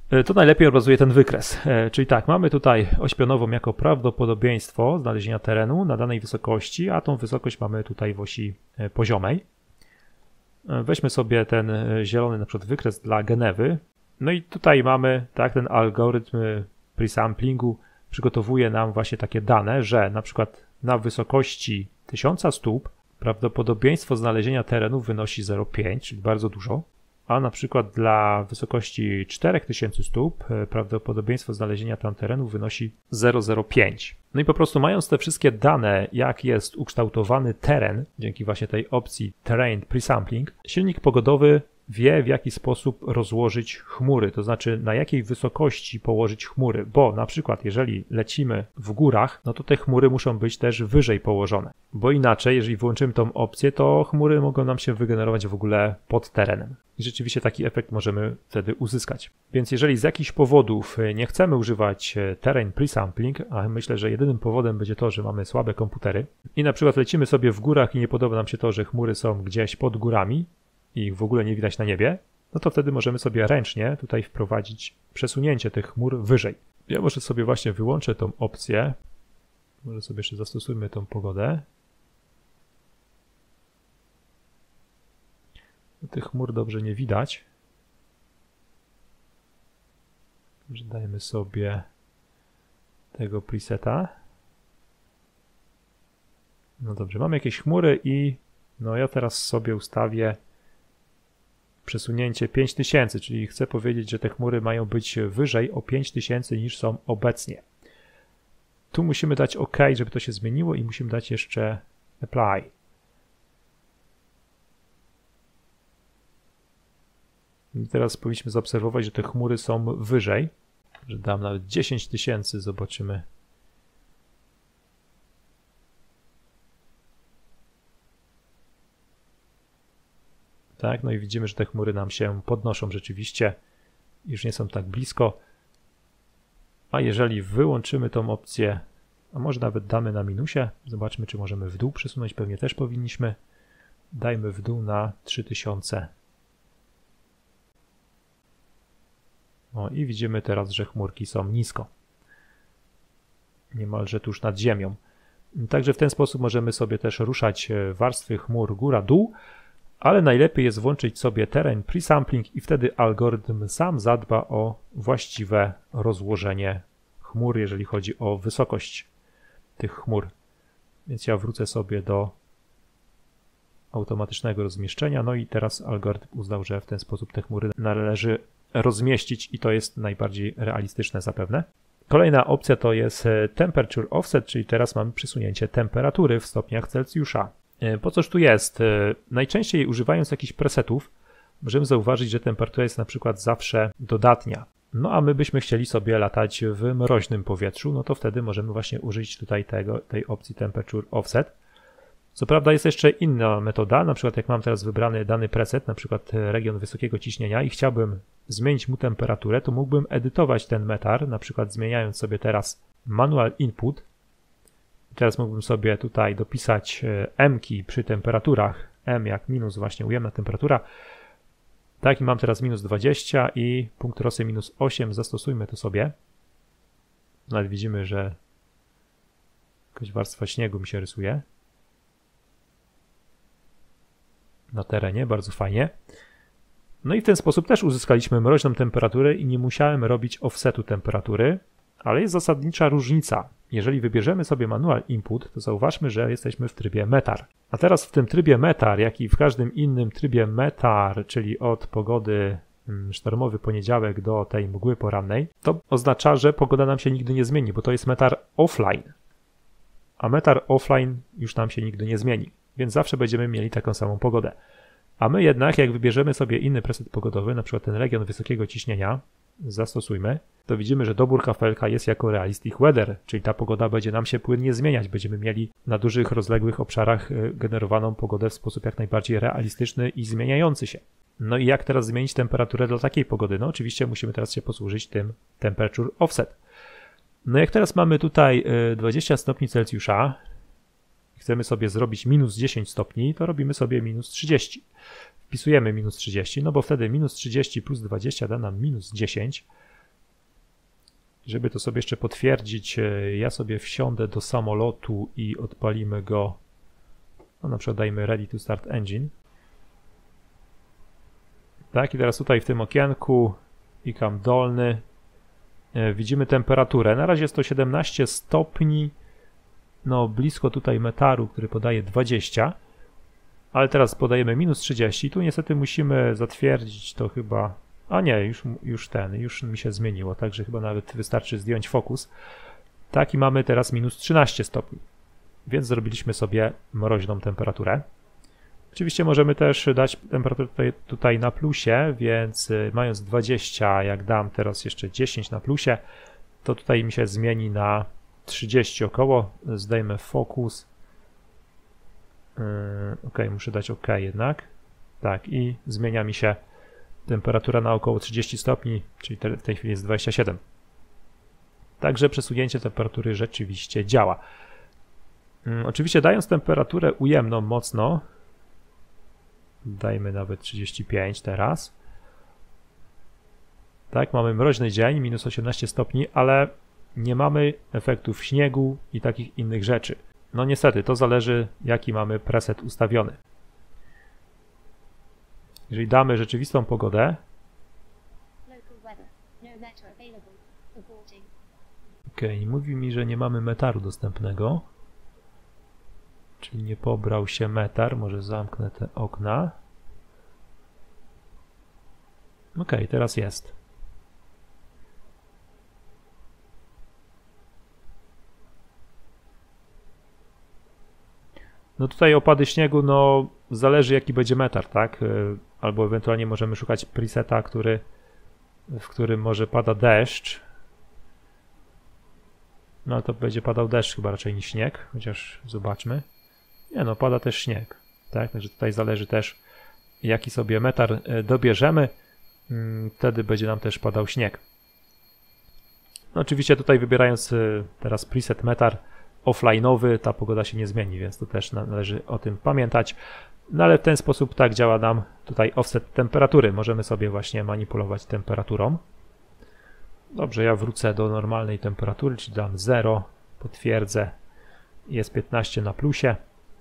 A: To najlepiej obrazuje ten wykres. Czyli tak, mamy tutaj ośpionową jako prawdopodobieństwo znalezienia terenu na danej wysokości, a tą wysokość mamy tutaj w osi poziomej. Weźmy sobie ten zielony na przykład wykres dla Genewy. No i tutaj mamy, tak, ten algorytm presamplingu przygotowuje nam właśnie takie dane, że na przykład na wysokości tysiąc stóp prawdopodobieństwo znalezienia terenu wynosi zero przecinek pięć, czyli bardzo dużo, a na przykład dla wysokości cztery tysiące stóp prawdopodobieństwo znalezienia tam terenu wynosi zero przecinek zero pięć. No i po prostu mając te wszystkie dane, jak jest ukształtowany teren, dzięki właśnie tej opcji Terrain Presampling, silnik pogodowy wie, w jaki sposób rozłożyć chmury, to znaczy na jakiej wysokości położyć chmury, bo na przykład jeżeli lecimy w górach, no to te chmury muszą być też wyżej położone, bo inaczej, jeżeli włączymy tą opcję, to chmury mogą nam się wygenerować w ogóle pod terenem. I rzeczywiście taki efekt możemy wtedy uzyskać. Więc jeżeli z jakichś powodów nie chcemy używać Terrain Presampling, a myślę, że jedynym powodem będzie to, że mamy słabe komputery i na przykład lecimy sobie w górach i nie podoba nam się to, że chmury są gdzieś pod górami, i ich w ogóle nie widać na niebie, no to wtedy możemy sobie ręcznie tutaj wprowadzić przesunięcie tych chmur wyżej. Ja może sobie właśnie wyłączę tą opcję. Może sobie jeszcze zastosujmy tą pogodę. Tych chmur dobrze nie widać. Także dajemy sobie tego preseta. No dobrze, mamy jakieś chmury i no ja teraz sobie ustawię przesunięcie pięć tysięcy, czyli chcę powiedzieć, że te chmury mają być wyżej o pięć tysięcy niż są obecnie. Tu musimy dać OK, żeby to się zmieniło i musimy dać jeszcze Apply. I teraz powinniśmy zaobserwować, że te chmury są wyżej, że dam nawet dziesięć tysięcy, zobaczymy. Tak, no i widzimy, że te chmury nam się podnoszą rzeczywiście, już nie są tak blisko. A jeżeli wyłączymy tą opcję, a może nawet damy na minusie, zobaczmy, czy możemy w dół przesunąć, pewnie też powinniśmy. Dajmy w dół na trzy tysiące. O, i widzimy teraz, że chmurki są nisko. Niemalże tuż nad ziemią. Także w ten sposób możemy sobie też ruszać warstwy chmur góra-dół, ale najlepiej jest włączyć sobie Terrain Presampling i wtedy algorytm sam zadba o właściwe rozłożenie chmur, jeżeli chodzi o wysokość tych chmur. Więc ja wrócę sobie do automatycznego rozmieszczenia, no i teraz algorytm uznał, że w ten sposób te chmury należy rozmieścić i to jest najbardziej realistyczne zapewne. Kolejna opcja to jest Temperature Offset, czyli teraz mamy przesunięcie temperatury w stopniach Celsjusza. Po cóż tu jest? Najczęściej używając jakichś presetów możemy zauważyć, że temperatura jest na przykład zawsze dodatnia. No a my byśmy chcieli sobie latać w mroźnym powietrzu, no to wtedy możemy właśnie użyć tutaj tego, tej opcji Temperature Offset. Co prawda jest jeszcze inna metoda, na przykład jak mam teraz wybrany dany preset, na przykład region wysokiego ciśnienia i chciałbym zmienić mu temperaturę, to mógłbym edytować ten metar, na przykład zmieniając sobie teraz manual input. Teraz mógłbym sobie tutaj dopisać M-ki przy temperaturach, M jak minus właśnie ujemna temperatura. Tak, i mam teraz minus dwadzieścia i punkt Rosy minus osiem, zastosujmy to sobie. Nawet widzimy, że jakaś warstwa śniegu mi się rysuje na terenie, bardzo fajnie. No i w ten sposób też uzyskaliśmy mroźną temperaturę i nie musiałem robić offsetu temperatury, ale jest zasadnicza różnica. Jeżeli wybierzemy sobie manual input, to zauważmy, że jesteśmy w trybie metar. A teraz w tym trybie metar, jak i w każdym innym trybie metar, czyli od pogody sztormowy poniedziałek do tej mgły porannej, to oznacza, że pogoda nam się nigdy nie zmieni, bo to jest metar offline. A metar offline już nam się nigdy nie zmieni, więc zawsze będziemy mieli taką samą pogodę. A my jednak, jak wybierzemy sobie inny preset pogodowy, na przykład ten region wysokiego ciśnienia, zastosujmy, to widzimy, że dobór kafelka jest jako realistic weather, czyli ta pogoda będzie nam się płynnie zmieniać. Będziemy mieli na dużych, rozległych obszarach generowaną pogodę w sposób jak najbardziej realistyczny i zmieniający się. No i jak teraz zmienić temperaturę dla takiej pogody? No oczywiście musimy teraz się posłużyć tym temperature offset. No jak teraz mamy tutaj dwadzieścia stopni Celsjusza, chcemy sobie zrobić minus dziesięć stopni, to robimy sobie minus trzydzieści. Wpisujemy minus trzydzieści, no bo wtedy minus trzydzieści plus dwadzieścia da nam minus dziesięć. Żeby to sobie jeszcze potwierdzić, ja sobie wsiądę do samolotu i odpalimy go. No na przykład dajmy Ready to Start Engine. Tak, i teraz tutaj w tym okienku klikam dolny. Widzimy temperaturę. Na razie jest to siedemnaście stopni. No blisko tutaj metaru, który podaje dwadzieścia. Ale teraz podajemy minus trzydzieści. Tu niestety musimy zatwierdzić to chyba... A nie, już, już ten, już mi się zmieniło, także chyba nawet wystarczy zdjąć fokus. Tak, i mamy teraz minus trzynaście stopni. Więc zrobiliśmy sobie mroźną temperaturę. Oczywiście możemy też dać temperaturę tutaj, tutaj na plusie, więc mając dwadzieścia, jak dam teraz jeszcze dziesięć na plusie, to tutaj mi się zmieni na trzydzieści około. Zdejmę fokus. Yy, ok, muszę dać OK jednak. Tak, i zmienia mi się temperatura na około trzydzieści stopni, czyli te, w tej chwili jest dwadzieścia siedem. Także przesunięcie temperatury rzeczywiście działa. Hmm, oczywiście dając temperaturę ujemną mocno, dajmy nawet trzydzieści pięć teraz. Tak, mamy mroźny dzień, minus osiemnaście stopni, ale nie mamy efektów śniegu i takich innych rzeczy. No niestety, to zależy, jaki mamy preset ustawiony. Jeżeli damy rzeczywistą pogodę, ok, mówi mi, że nie mamy metaru dostępnego, czyli nie pobrał się metar, może zamknę te okna. Ok, teraz jest. No tutaj opady śniegu, no zależy jaki będzie metar, tak? Albo ewentualnie możemy szukać preseta, który, w którym może pada deszcz. No ale to będzie padał deszcz chyba raczej niż śnieg, chociaż zobaczmy. Nie no, pada też śnieg, tak? Także tutaj zależy też jaki sobie metar dobierzemy, wtedy będzie nam też padał śnieg. No oczywiście tutaj wybierając teraz preset metar offline'owy, ta pogoda się nie zmieni, więc to też należy o tym pamiętać. No ale w ten sposób tak działa nam tutaj offset temperatury. Możemy sobie właśnie manipulować temperaturą. Dobrze, ja wrócę do normalnej temperatury, czyli dam zero, potwierdzę. Jest piętnaście na plusie.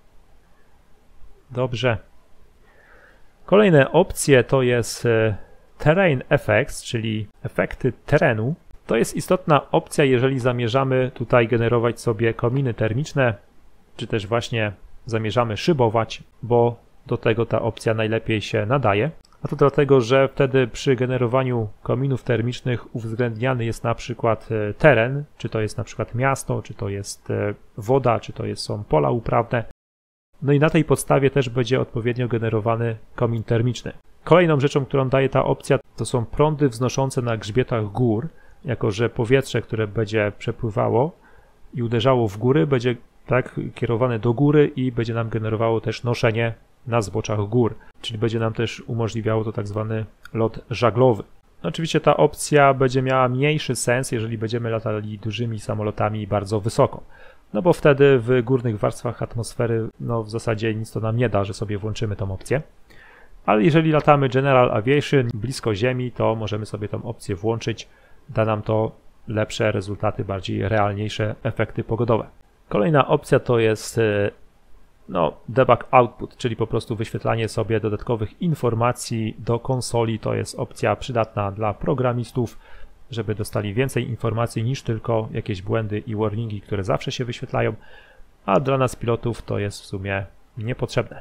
A: Dobrze. Kolejne opcje to jest Terrain Effects, czyli efekty terenu. To jest istotna opcja, jeżeli zamierzamy tutaj generować sobie kominy termiczne, czy też właśnie zamierzamy szybować, bo do tego ta opcja najlepiej się nadaje. A to dlatego, że wtedy przy generowaniu kominów termicznych uwzględniany jest na przykład teren, czy to jest na przykład miasto, czy to jest woda, czy to jest, są pola uprawne. No i na tej podstawie też będzie odpowiednio generowany komin termiczny. Kolejną rzeczą, którą daje ta opcja, to są prądy wznoszące na grzbietach gór, jako że powietrze, które będzie przepływało i uderzało w góry, będzie tak kierowane do góry i będzie nam generowało też noszenie na zboczach gór, czyli będzie nam też umożliwiało to tak zwany lot żaglowy. Oczywiście ta opcja będzie miała mniejszy sens, jeżeli będziemy latali dużymi samolotami bardzo wysoko, no bo wtedy w górnych warstwach atmosfery no w zasadzie nic to nam nie da, że sobie włączymy tą opcję. Ale jeżeli latamy General Aviation blisko Ziemi, to możemy sobie tą opcję włączyć. Da nam to lepsze rezultaty, bardziej realniejsze efekty pogodowe. Kolejna opcja to jest no, debug output, czyli po prostu wyświetlanie sobie dodatkowych informacji do konsoli. To jest opcja przydatna dla programistów, żeby dostali więcej informacji niż tylko jakieś błędy i warningi, które zawsze się wyświetlają, a dla nas pilotów to jest w sumie niepotrzebne.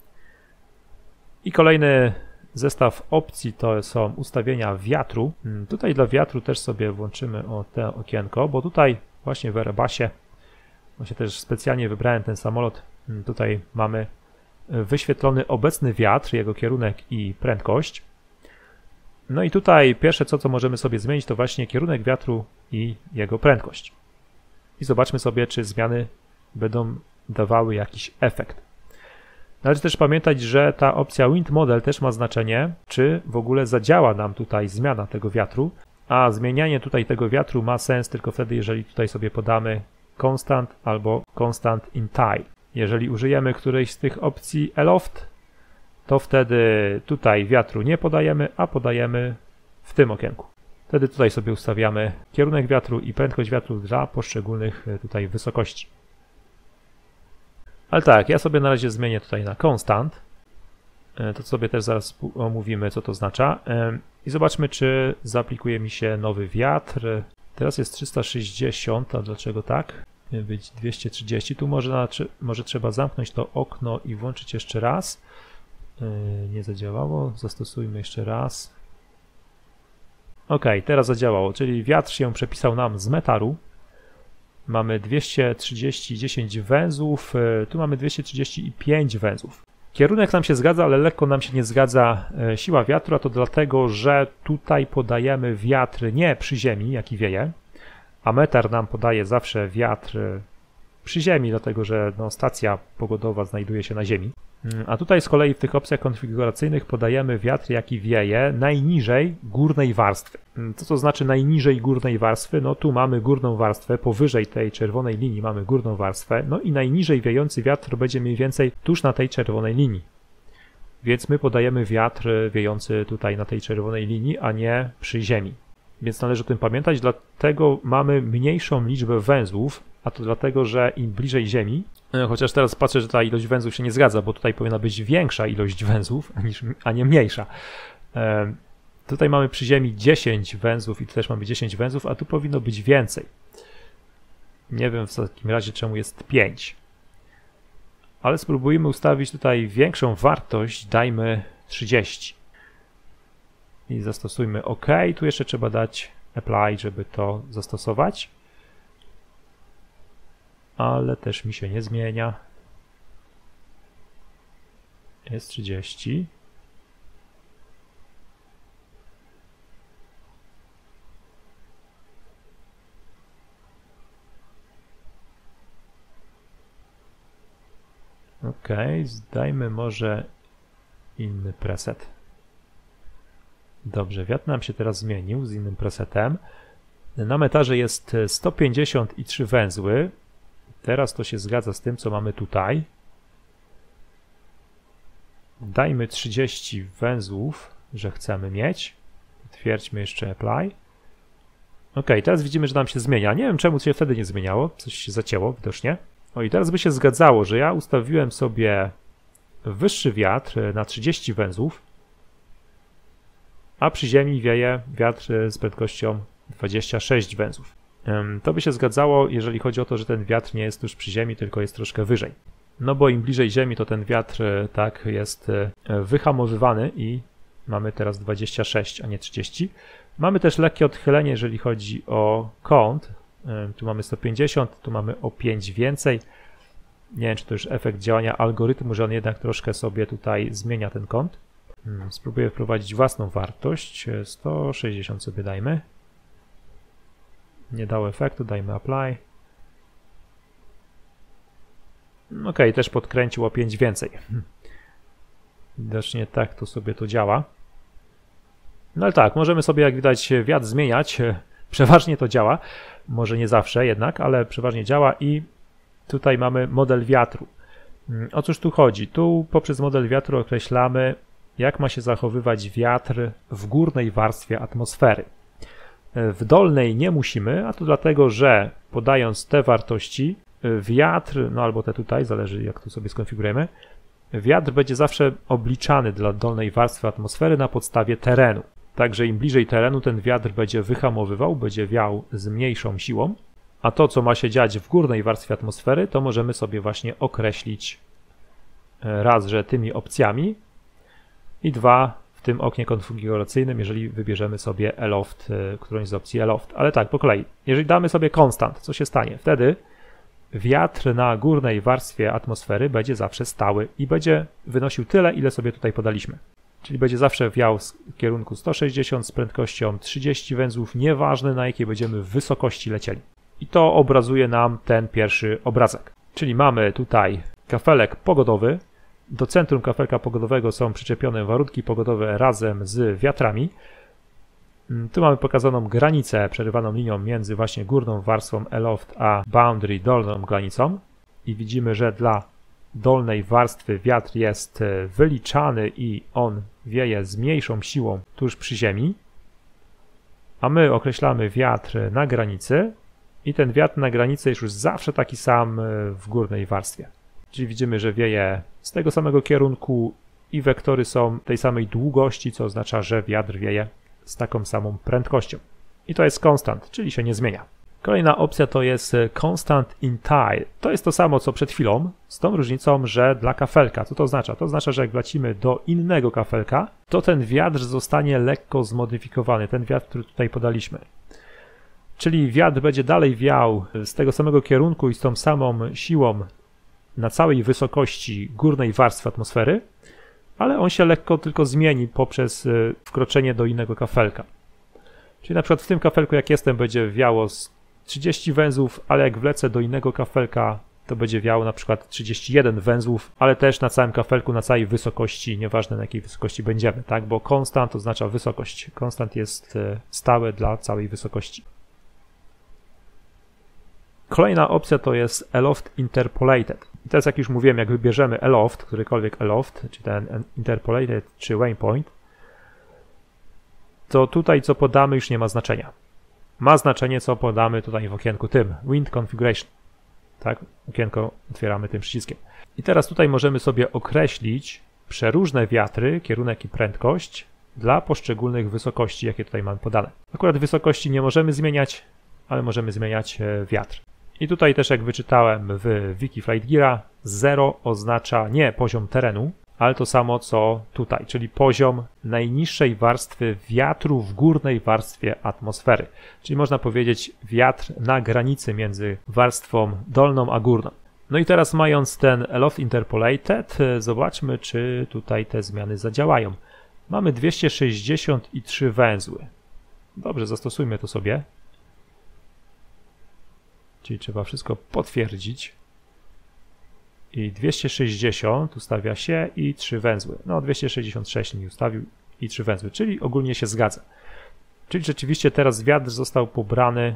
A: I kolejny zestaw opcji to są ustawienia wiatru. Tutaj dla wiatru też sobie włączymy o to okienko, bo tutaj właśnie w Airbusie, właśnie też specjalnie wybrałem ten samolot, tutaj mamy wyświetlony obecny wiatr, jego kierunek i prędkość. No i tutaj pierwsze co, co możemy sobie zmienić, to właśnie kierunek wiatru i jego prędkość. I zobaczmy sobie, czy zmiany będą dawały jakiś efekt. Należy też pamiętać, że ta opcja Wind Model też ma znaczenie, czy w ogóle zadziała nam tutaj zmiana tego wiatru, a zmienianie tutaj tego wiatru ma sens tylko wtedy, jeżeli tutaj sobie podamy Constant albo Constant in Tide. Jeżeli użyjemy którejś z tych opcji Aloft, to wtedy tutaj wiatru nie podajemy, a podajemy w tym okienku. Wtedy tutaj sobie ustawiamy kierunek wiatru i prędkość wiatru dla poszczególnych tutaj wysokości. Ale tak, ja sobie na razie zmienię tutaj na constant. To sobie też zaraz omówimy, co to oznacza. I zobaczmy, czy zaaplikuje mi się nowy wiatr. Teraz jest trzysta sześćdziesiąt, a dlaczego tak? Powinien być dwieście trzydzieści. Tu może, może trzeba zamknąć to okno i włączyć jeszcze raz. Nie zadziałało. Zastosujmy jeszcze raz. Ok, teraz zadziałało, czyli wiatr się przepisał nam z metaru. Mamy dwieście trzydzieści, dziesięć węzłów, tu mamy dwieście trzydzieści pięć węzłów. Kierunek nam się zgadza, ale lekko nam się nie zgadza siła wiatru, a to dlatego, że tutaj podajemy wiatr nie przy ziemi, jaki wieje, a metar nam podaje zawsze wiatr przy ziemi, dlatego że no, stacja pogodowa znajduje się na ziemi. A tutaj z kolei w tych opcjach konfiguracyjnych podajemy wiatr, jaki wieje najniżej górnej warstwy. Co to znaczy najniżej górnej warstwy? No tu mamy górną warstwę, powyżej tej czerwonej linii mamy górną warstwę, no i najniżej wiejący wiatr będzie mniej więcej tuż na tej czerwonej linii. Więc my podajemy wiatr wiejący tutaj na tej czerwonej linii, a nie przy ziemi. Więc należy o tym pamiętać, dlatego mamy mniejszą liczbę węzłów, a to dlatego, że im bliżej ziemi, chociaż teraz patrzę, że ta ilość węzłów się nie zgadza, bo tutaj powinna być większa ilość węzłów, niż, a nie mniejsza. E, tutaj mamy przy ziemi dziesięć węzłów i tu też mamy dziesięć węzłów, a tu powinno być więcej. Nie wiem w takim razie, czemu jest pięć. Ale spróbujmy ustawić tutaj większą wartość, dajmy trzydzieści. I zastosujmy OK. Tu jeszcze trzeba dać Apply, żeby to zastosować. Ale też mi się nie zmienia. Jest trzydzieści. Ok, zdajmy może inny preset. Dobrze, wiatr nam się teraz zmienił z innym presetem. Na metarze jest sto pięćdziesiąt trzy węzły. Teraz to się zgadza z tym, co mamy tutaj. Dajmy trzydzieści węzłów, że chcemy mieć. Potwierdźmy jeszcze Apply. Ok, teraz widzimy, że nam się zmienia. Nie wiem, czemu się wtedy nie zmieniało. Coś się zacięło widocznie. O i teraz by się zgadzało, że ja ustawiłem sobie wyższy wiatr na trzydzieści węzłów, a przy ziemi wieje wiatr z prędkością dwadzieścia sześć węzłów. To by się zgadzało, jeżeli chodzi o to, że ten wiatr nie jest tuż przy ziemi, tylko jest troszkę wyżej. No bo im bliżej ziemi, to ten wiatr tak jest wyhamowywany i mamy teraz dwadzieścia sześć, a nie trzydzieści. Mamy też lekkie odchylenie, jeżeli chodzi o kąt. Tu mamy sto pięćdziesiąt, tu mamy o pięć więcej. Nie wiem, czy to już efekt działania algorytmu, że on jednak troszkę sobie tutaj zmienia ten kąt. Spróbuję wprowadzić własną wartość. sto sześćdziesiąt sobie dajmy. Nie dało efektu, dajmy Apply. Ok, też podkręcił o pięć więcej. Widocznie tak to sobie to działa. No ale tak, możemy sobie, jak widać, wiatr zmieniać. Przeważnie to działa. Może nie zawsze jednak, ale przeważnie działa i tutaj mamy model wiatru. O cóż tu chodzi? Tu poprzez model wiatru określamy, jak ma się zachowywać wiatr w górnej warstwie atmosfery. W dolnej nie musimy, a to dlatego, że podając te wartości, wiatr, no albo te tutaj, zależy jak to sobie skonfigurujemy, wiatr będzie zawsze obliczany dla dolnej warstwy atmosfery na podstawie terenu. Także im bliżej terenu ten wiatr będzie wyhamowywał, będzie wiał z mniejszą siłą, a to, co ma się dziać w górnej warstwie atmosfery, to możemy sobie właśnie określić raz, że tymi opcjami i dwa, w tym oknie konfiguracyjnym, jeżeli wybierzemy sobie Aloft, którąś z opcji Aloft. Ale tak, po kolei. Jeżeli damy sobie constant, co się stanie? Wtedy wiatr na górnej warstwie atmosfery będzie zawsze stały i będzie wynosił tyle, ile sobie tutaj podaliśmy. Czyli będzie zawsze wiał w kierunku sto sześćdziesiąt z prędkością trzydzieści węzłów, nieważne na jakiej będziemy wysokości lecieli. I to obrazuje nam ten pierwszy obrazek. Czyli mamy tutaj kafelek pogodowy. Do centrum kafelka pogodowego są przyczepione warunki pogodowe razem z wiatrami. Tu mamy pokazaną granicę przerywaną linią między właśnie górną warstwą Aloft a boundary dolną granicą. I widzimy, że dla dolnej warstwy wiatr jest wyliczany i on wieje z mniejszą siłą tuż przy ziemi. a my określamy wiatr na granicy i ten wiatr na granicy jest już zawsze taki sam w górnej warstwie. Czyli widzimy, że wieje z tego samego kierunku i wektory są tej samej długości, co oznacza, że wiatr wieje z taką samą prędkością. I to jest constant, czyli się nie zmienia. Kolejna opcja to jest constant in tide. To jest to samo, co przed chwilą, z tą różnicą, że dla kafelka. Co to oznacza? To oznacza, że jak wlecimy do innego kafelka, to ten wiatr zostanie lekko zmodyfikowany, ten wiatr, który tutaj podaliśmy. Czyli wiatr będzie dalej wiał z tego samego kierunku i z tą samą siłą na całej wysokości górnej warstwy atmosfery, ale on się lekko tylko zmieni poprzez wkroczenie do innego kafelka. Czyli na przykład w tym kafelku, jak jestem, będzie wiało z trzydzieści węzłów, ale jak wlecę do innego kafelka, to będzie wiało na przykład trzydzieści jeden węzłów, ale też na całym kafelku, na całej wysokości, nieważne na jakiej wysokości będziemy, tak? Bo constant oznacza wysokość. Constant jest stałe dla całej wysokości. Kolejna opcja to jest aloft interpolated. I teraz, jak już mówiłem, jak wybierzemy aloft, którykolwiek aloft, czy ten interpolated, czy waypoint, to tutaj co podamy już nie ma znaczenia. Ma znaczenie, co podamy tutaj w okienku tym, wind configuration. Tak, okienko otwieramy tym przyciskiem. I teraz tutaj możemy sobie określić przeróżne wiatry, kierunek i prędkość dla poszczególnych wysokości, jakie tutaj mamy podane. Akurat wysokości nie możemy zmieniać, ale możemy zmieniać wiatr. I tutaj też, jak wyczytałem w wiki FlightGeara, zero oznacza nie poziom terenu, ale to samo co tutaj, czyli poziom najniższej warstwy wiatru w górnej warstwie atmosfery. Czyli można powiedzieć wiatr na granicy między warstwą dolną a górną. No i teraz, mając ten aloft interpolated, zobaczmy, czy tutaj te zmiany zadziałają. Mamy dwieście sześćdziesiąt trzy węzły. Dobrze, zastosujmy to sobie. Czyli trzeba wszystko potwierdzić. I dwieście sześćdziesiąt ustawia się i trzy węzły. No, dwieście sześćdziesiąt sześć mi ustawił i trzy węzły, czyli ogólnie się zgadza. Czyli rzeczywiście teraz wiatr został pobrany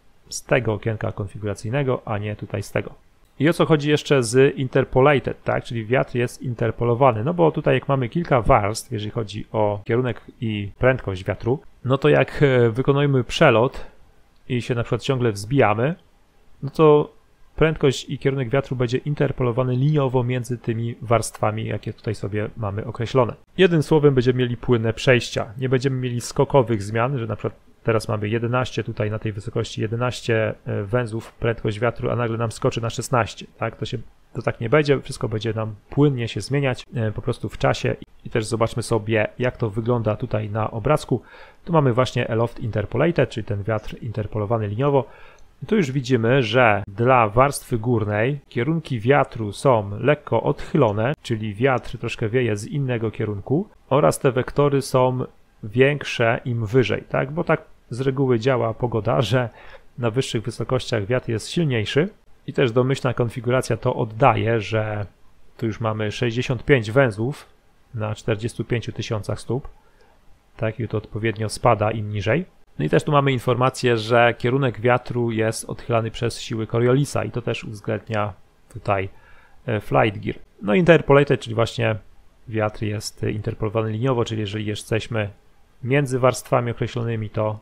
A: z tego okienka konfiguracyjnego, a nie tutaj z tego. I o co chodzi jeszcze z interpolated, tak? Czyli wiatr jest interpolowany. No bo tutaj, jak mamy kilka warstw, jeżeli chodzi o kierunek i prędkość wiatru, no to jak wykonujemy przelot i się na przykład ciągle wzbijamy, no to prędkość i kierunek wiatru będzie interpolowany liniowo między tymi warstwami, jakie tutaj sobie mamy określone. Jednym słowem, będziemy mieli płynne przejścia. Nie będziemy mieli skokowych zmian, że na przykład teraz mamy jedenaście tutaj na tej wysokości, jedenaście węzłów prędkość wiatru, a nagle nam skoczy na szesnaście. Tak? To, się, to tak nie będzie, wszystko będzie nam płynnie się zmieniać po prostu w czasie. I też zobaczmy sobie, jak to wygląda tutaj na obrazku. Tu mamy właśnie aloft interpolated, czyli ten wiatr interpolowany liniowo. Tu już widzimy, że dla warstwy górnej kierunki wiatru są lekko odchylone, czyli wiatr troszkę wieje z innego kierunku oraz te wektory są większe im wyżej, tak? Bo tak z reguły działa pogoda, że na wyższych wysokościach wiatr jest silniejszy i też domyślna konfiguracja to oddaje, że tu już mamy sześćdziesiąt pięć węzłów na czterdziestu pięciu tysiącach stóp, tak? I to odpowiednio spada im niżej. No i też tu mamy informację, że kierunek wiatru jest odchylany przez siły Coriolisa i to też uwzględnia tutaj FlightGear. No interpolated, czyli właśnie wiatr jest interpolowany liniowo, czyli jeżeli jesteśmy między warstwami określonymi, to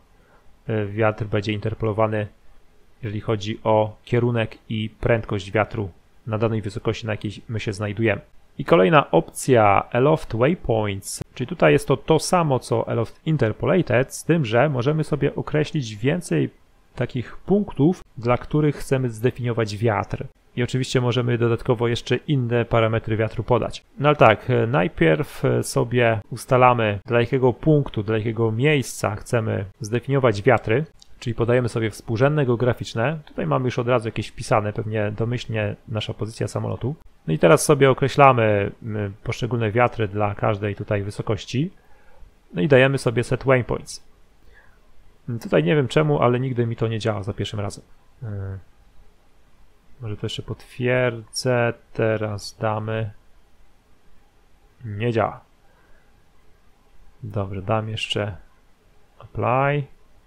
A: wiatr będzie interpolowany, jeżeli chodzi o kierunek i prędkość wiatru na danej wysokości, na jakiej my się znajdujemy. I kolejna opcja aloft waypoints, czyli tutaj jest to to samo co aloft interpolated, z tym, że możemy sobie określić więcej takich punktów, dla których chcemy zdefiniować wiatr. I oczywiście możemy dodatkowo jeszcze inne parametry wiatru podać. No ale tak, najpierw sobie ustalamy, dla jakiego punktu, dla jakiego miejsca chcemy zdefiniować wiatry, czyli podajemy sobie współrzędne geograficzne. Tutaj mamy już od razu jakieś wpisane, pewnie domyślnie nasza pozycja samolotu. No i teraz sobie określamy poszczególne wiatry dla każdej tutaj wysokości. No i dajemy sobie set waypoints. Tutaj nie wiem czemu, ale nigdy mi to nie działa za pierwszym razem. Może to jeszcze potwierdzę. Teraz damy. Nie działa. Dobrze, dam jeszcze apply.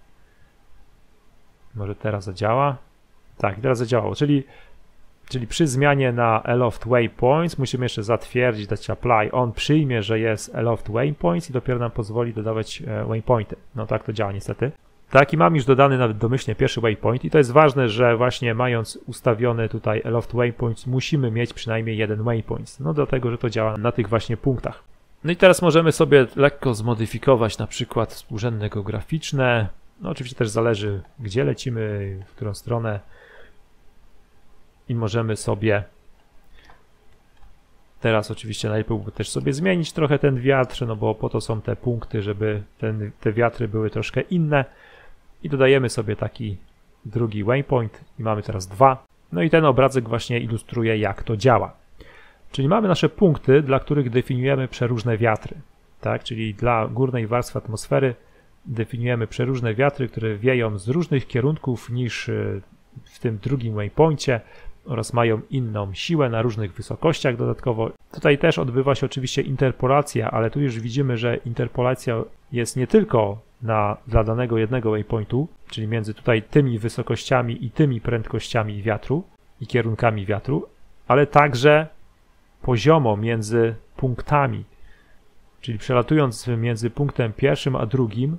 A: Może teraz zadziała? Tak, teraz zadziałało, czyli, czyli przy zmianie na aloft waypoints musimy jeszcze zatwierdzić, dać apply. On przyjmie, że jest aloft waypoints i dopiero nam pozwoli dodawać waypointy. No tak to działa niestety. Tak, i mam już dodany nawet domyślnie pierwszy waypoint i to jest ważne, że właśnie mając ustawiony tutaj Aloft Waypoints musimy mieć przynajmniej jeden waypoint, no dlatego, że to działa na tych właśnie punktach. No i teraz możemy sobie lekko zmodyfikować na przykład współrzędne geograficzne, no oczywiście też zależy gdzie lecimy, w którą stronę i możemy sobie teraz oczywiście najlepiej byłoby też sobie zmienić trochę ten wiatr, no bo po to są te punkty, żeby ten, te wiatry były troszkę inne. I dodajemy sobie taki drugi waypoint i mamy teraz dwa. No i ten obrazek właśnie ilustruje, jak to działa. Czyli mamy nasze punkty, dla których definiujemy przeróżne wiatry. Tak? Czyli dla górnej warstwy atmosfery definiujemy przeróżne wiatry, które wieją z różnych kierunków niż w tym drugim waypoincie oraz mają inną siłę na różnych wysokościach dodatkowo. Tutaj też odbywa się oczywiście interpolacja, ale tu już widzimy, że interpolacja jest nie tylko na, dla danego jednego waypointu, czyli między tutaj tymi wysokościami i tymi prędkościami wiatru i kierunkami wiatru, ale także poziomo między punktami, czyli przelatując między punktem pierwszym a drugim,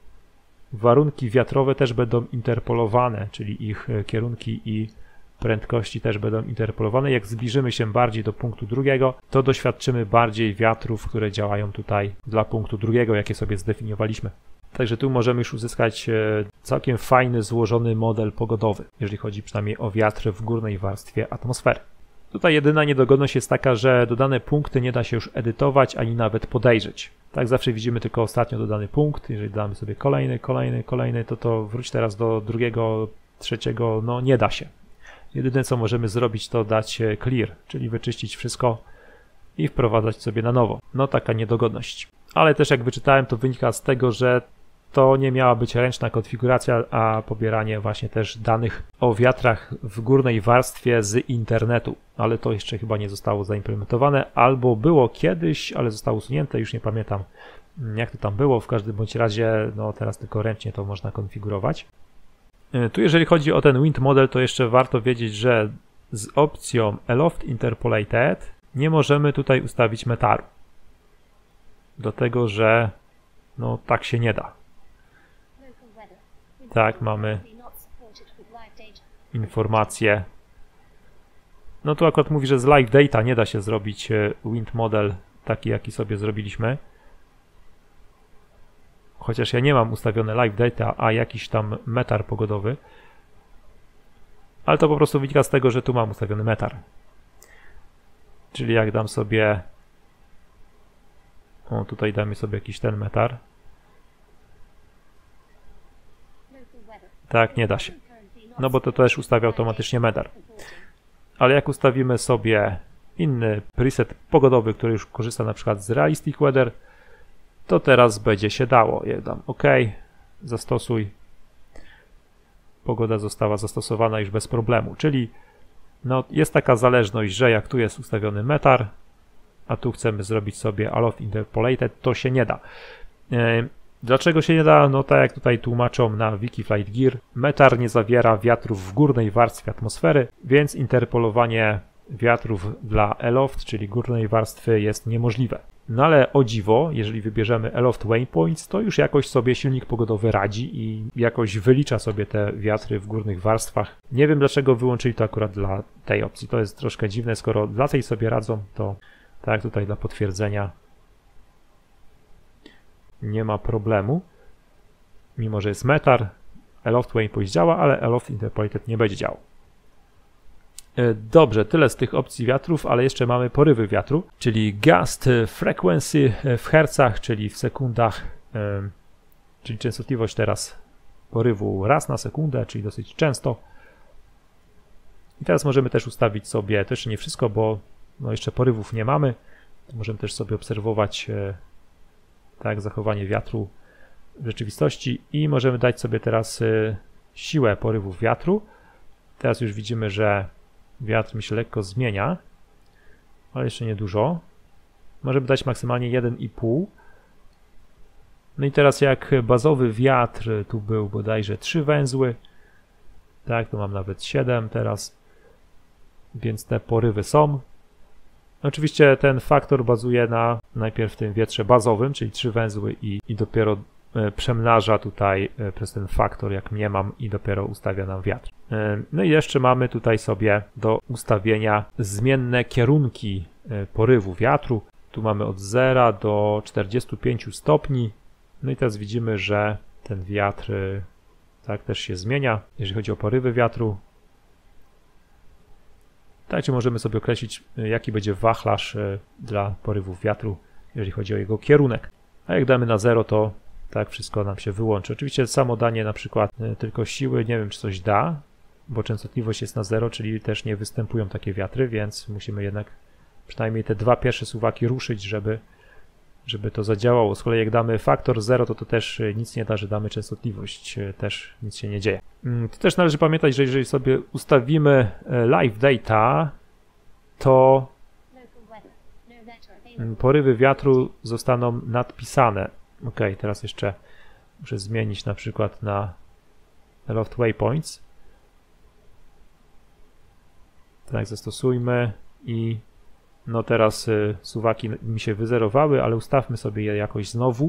A: warunki wiatrowe też będą interpolowane, czyli ich kierunki i prędkości też będą interpolowane. Jak zbliżymy się bardziej do punktu drugiego, to doświadczymy bardziej wiatrów, które działają tutaj dla punktu drugiego, jakie sobie zdefiniowaliśmy. Także tu możemy już uzyskać całkiem fajny, złożony model pogodowy, jeżeli chodzi przynajmniej o wiatr w górnej warstwie atmosfery. Tutaj jedyna niedogodność jest taka, że dodane punkty nie da się już edytować, ani nawet podejrzeć. Tak zawsze widzimy tylko ostatnio dodany punkt. Jeżeli damy sobie kolejny, kolejny, kolejny, to to wróć teraz do drugiego, trzeciego, no nie da się. Jedyne co możemy zrobić, to dać clear, czyli wyczyścić wszystko i wprowadzać sobie na nowo. No taka niedogodność. Ale też jak wyczytałem, to wynika z tego, że to nie miała być ręczna konfiguracja, a pobieranie właśnie też danych o wiatrach w górnej warstwie z internetu. Ale to jeszcze chyba nie zostało zaimplementowane, albo było kiedyś, ale zostało usunięte, już nie pamiętam jak to tam było. W każdym bądź razie, no teraz tylko ręcznie to można konfigurować. Tu jeżeli chodzi o ten wind model, to jeszcze warto wiedzieć, że z opcją Aloft Interpolated nie możemy tutaj ustawić metaru. Dlatego, że no tak się nie da. Tak, mamy informacje. No tu akurat mówi, że z live data nie da się zrobić wind model taki, jaki sobie zrobiliśmy. Chociaż ja nie mam ustawione live data, a jakiś tam metar pogodowy. Ale to po prostu wynika z tego, że tu mam ustawiony metar. Czyli jak dam sobie... O, tutaj damy sobie jakiś ten metar. Tak, nie da się. No bo to też ustawia automatycznie metar. Ale jak ustawimy sobie inny preset pogodowy, który już korzysta na przykład z Realistic Weather, to teraz będzie się dało. Ja dam OK, zastosuj. Pogoda została zastosowana już bez problemu. Czyli no, jest taka zależność, że jak tu jest ustawiony metar, a tu chcemy zrobić sobie Aloft Interpolated, to się nie da. Dlaczego się nie da? No tak jak tutaj tłumaczą na Wiki Flight Gear, metar nie zawiera wiatrów w górnej warstwie atmosfery, więc interpolowanie wiatrów dla Aloft, czyli górnej warstwy, jest niemożliwe. No ale o dziwo, jeżeli wybierzemy Aloft Waypoints, to już jakoś sobie silnik pogodowy radzi i jakoś wylicza sobie te wiatry w górnych warstwach. Nie wiem dlaczego wyłączyli to akurat dla tej opcji. To jest troszkę dziwne, skoro dla tej sobie radzą, to tak tutaj dla potwierdzenia nie ma problemu. Mimo że jest metar, Aloft Waypoints działa, ale Aloft Interpolated nie będzie działał. Dobrze, tyle z tych opcji wiatrów, ale jeszcze mamy porywy wiatru, czyli gust frequency w hercach, czyli w sekundach, czyli częstotliwość teraz porywu raz na sekundę, czyli dosyć często. I teraz możemy też ustawić sobie, to jeszcze nie wszystko, bo no jeszcze porywów nie mamy. Możemy też sobie obserwować tak zachowanie wiatru w rzeczywistości i możemy dać sobie teraz siłę porywów wiatru. Teraz już widzimy, że wiatr mi się lekko zmienia, ale jeszcze nie dużo. Możemy dać maksymalnie jeden i pół. No i teraz jak bazowy wiatr, tu był bodajże trzy węzły. Tak, tu mam nawet siedem teraz, więc te porywy są. Oczywiście ten faktor bazuje na najpierw tym wietrze bazowym, czyli trzy węzły i, i dopiero przemnaża tutaj przez ten faktor, jak mniemam, i dopiero ustawia nam wiatr. No i jeszcze mamy tutaj sobie do ustawienia zmienne kierunki porywu wiatru. Tu mamy od zera do czterdziestu pięciu stopni. No i teraz widzimy, że ten wiatr tak też się zmienia, jeżeli chodzi o porywy wiatru. Także możemy sobie określić, jaki będzie wachlarz dla porywów wiatru, jeżeli chodzi o jego kierunek. A jak damy na zero, to tak wszystko nam się wyłączy. Oczywiście samo danie na przykład tylko siły, nie wiem, czy coś da, bo częstotliwość jest na zero, czyli też nie występują takie wiatry, więc musimy jednak przynajmniej te dwa pierwsze suwaki ruszyć, żeby, żeby to zadziałało. Z kolei jak damy faktor zero, to to też nic nie da, że damy częstotliwość, też nic się nie dzieje. To też należy pamiętać, że jeżeli sobie ustawimy live data, to porywy wiatru zostaną nadpisane. Ok, teraz jeszcze muszę zmienić na przykład na loft waypoints. Tak, zastosujmy i no teraz y, suwaki mi się wyzerowały, ale ustawmy sobie je jakoś znowu.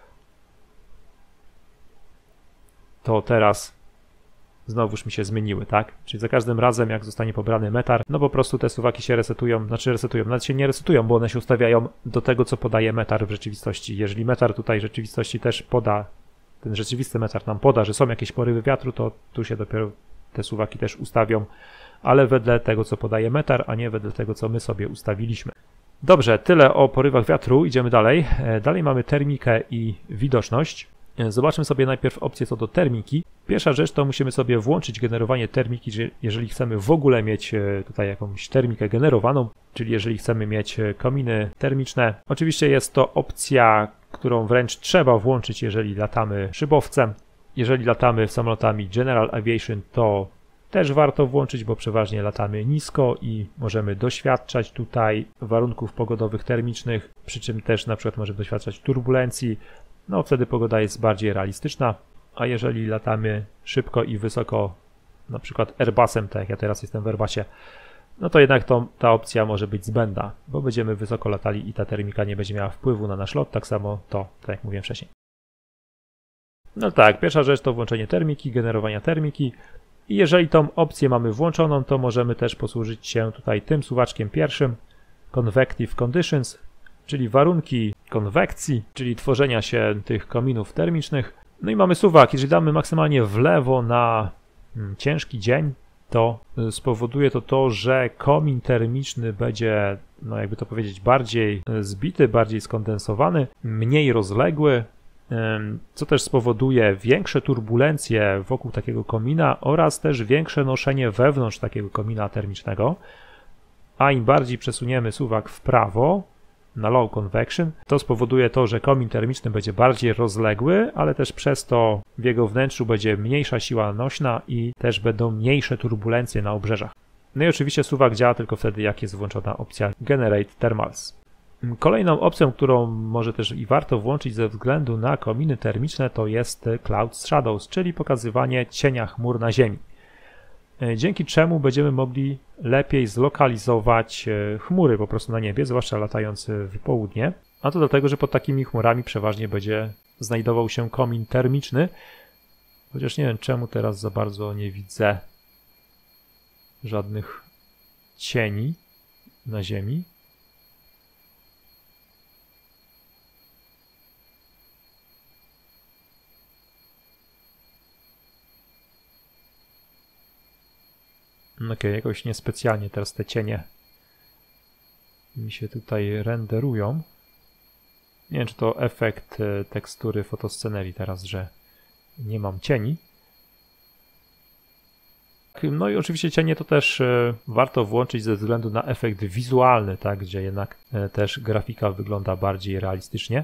A: To teraz znowuż mi się zmieniły, tak? Czyli za każdym razem, jak zostanie pobrany metar, no po prostu te suwaki się resetują, znaczy resetują, nawet się nie resetują, bo one się ustawiają do tego, co podaje metar w rzeczywistości. Jeżeli metar tutaj w rzeczywistości też poda, ten rzeczywisty metar nam poda, że są jakieś porywy wiatru, to tu się dopiero te suwaki też ustawią, ale wedle tego, co podaje metar, a nie wedle tego, co my sobie ustawiliśmy. Dobrze, tyle o porywach wiatru, idziemy dalej. Dalej mamy termikę i widoczność. Zobaczmy sobie najpierw opcję co do termiki. Pierwsza rzecz to musimy sobie włączyć generowanie termiki, jeżeli chcemy w ogóle mieć tutaj jakąś termikę generowaną, czyli jeżeli chcemy mieć kominy termiczne. Oczywiście jest to opcja, którą wręcz trzeba włączyć, jeżeli latamy szybowcem. Jeżeli latamy samolotami General Aviation, to też warto włączyć, bo przeważnie latamy nisko i możemy doświadczać tutaj warunków pogodowych termicznych, przy czym też na przykład możemy doświadczać turbulencji. No wtedy pogoda jest bardziej realistyczna, a jeżeli latamy szybko i wysoko, na przykład Airbusem, tak jak ja teraz jestem w Airbusie, no to jednak to, ta opcja może być zbędna, bo będziemy wysoko latali i ta termika nie będzie miała wpływu na nasz lot, tak samo to, tak jak mówiłem wcześniej. No tak, pierwsza rzecz to włączenie termiki, generowania termiki i jeżeli tą opcję mamy włączoną, to możemy też posłużyć się tutaj tym suwaczkiem pierwszym, Convective Conditions, czyli warunki konwekcji, czyli tworzenia się tych kominów termicznych. No i mamy suwak. Jeżeli damy maksymalnie w lewo na hmm, ciężki dzień, to spowoduje to to, że komin termiczny będzie, no jakby to powiedzieć, bardziej zbity, bardziej skondensowany, mniej rozległy, co też spowoduje większe turbulencje wokół takiego komina oraz też większe noszenie wewnątrz takiego komina termicznego. A im bardziej przesuniemy suwak w prawo, na low convection, to spowoduje to, że komin termiczny będzie bardziej rozległy, ale też przez to w jego wnętrzu będzie mniejsza siła nośna i też będą mniejsze turbulencje na obrzeżach. No i oczywiście suwak działa tylko wtedy, jak jest włączona opcja Generate Thermals. Kolejną opcją, którą może też i warto włączyć ze względu na kominy termiczne, to jest Cloud Shadows, czyli pokazywanie cienia chmur na ziemi. Dzięki czemu będziemy mogli lepiej zlokalizować chmury po prostu na niebie, zwłaszcza latając w południe. A to dlatego, że pod takimi chmurami przeważnie będzie znajdował się komin termiczny. Chociaż nie wiem czemu teraz za bardzo nie widzę żadnych cieni na ziemi. Okej, okay, jakoś niespecjalnie teraz te cienie mi się tutaj renderują. Nie wiem, czy to efekt tekstury fotoscenerii teraz, że nie mam cieni. No i oczywiście cienie to też warto włączyć ze względu na efekt wizualny, tak, gdzie jednak też grafika wygląda bardziej realistycznie.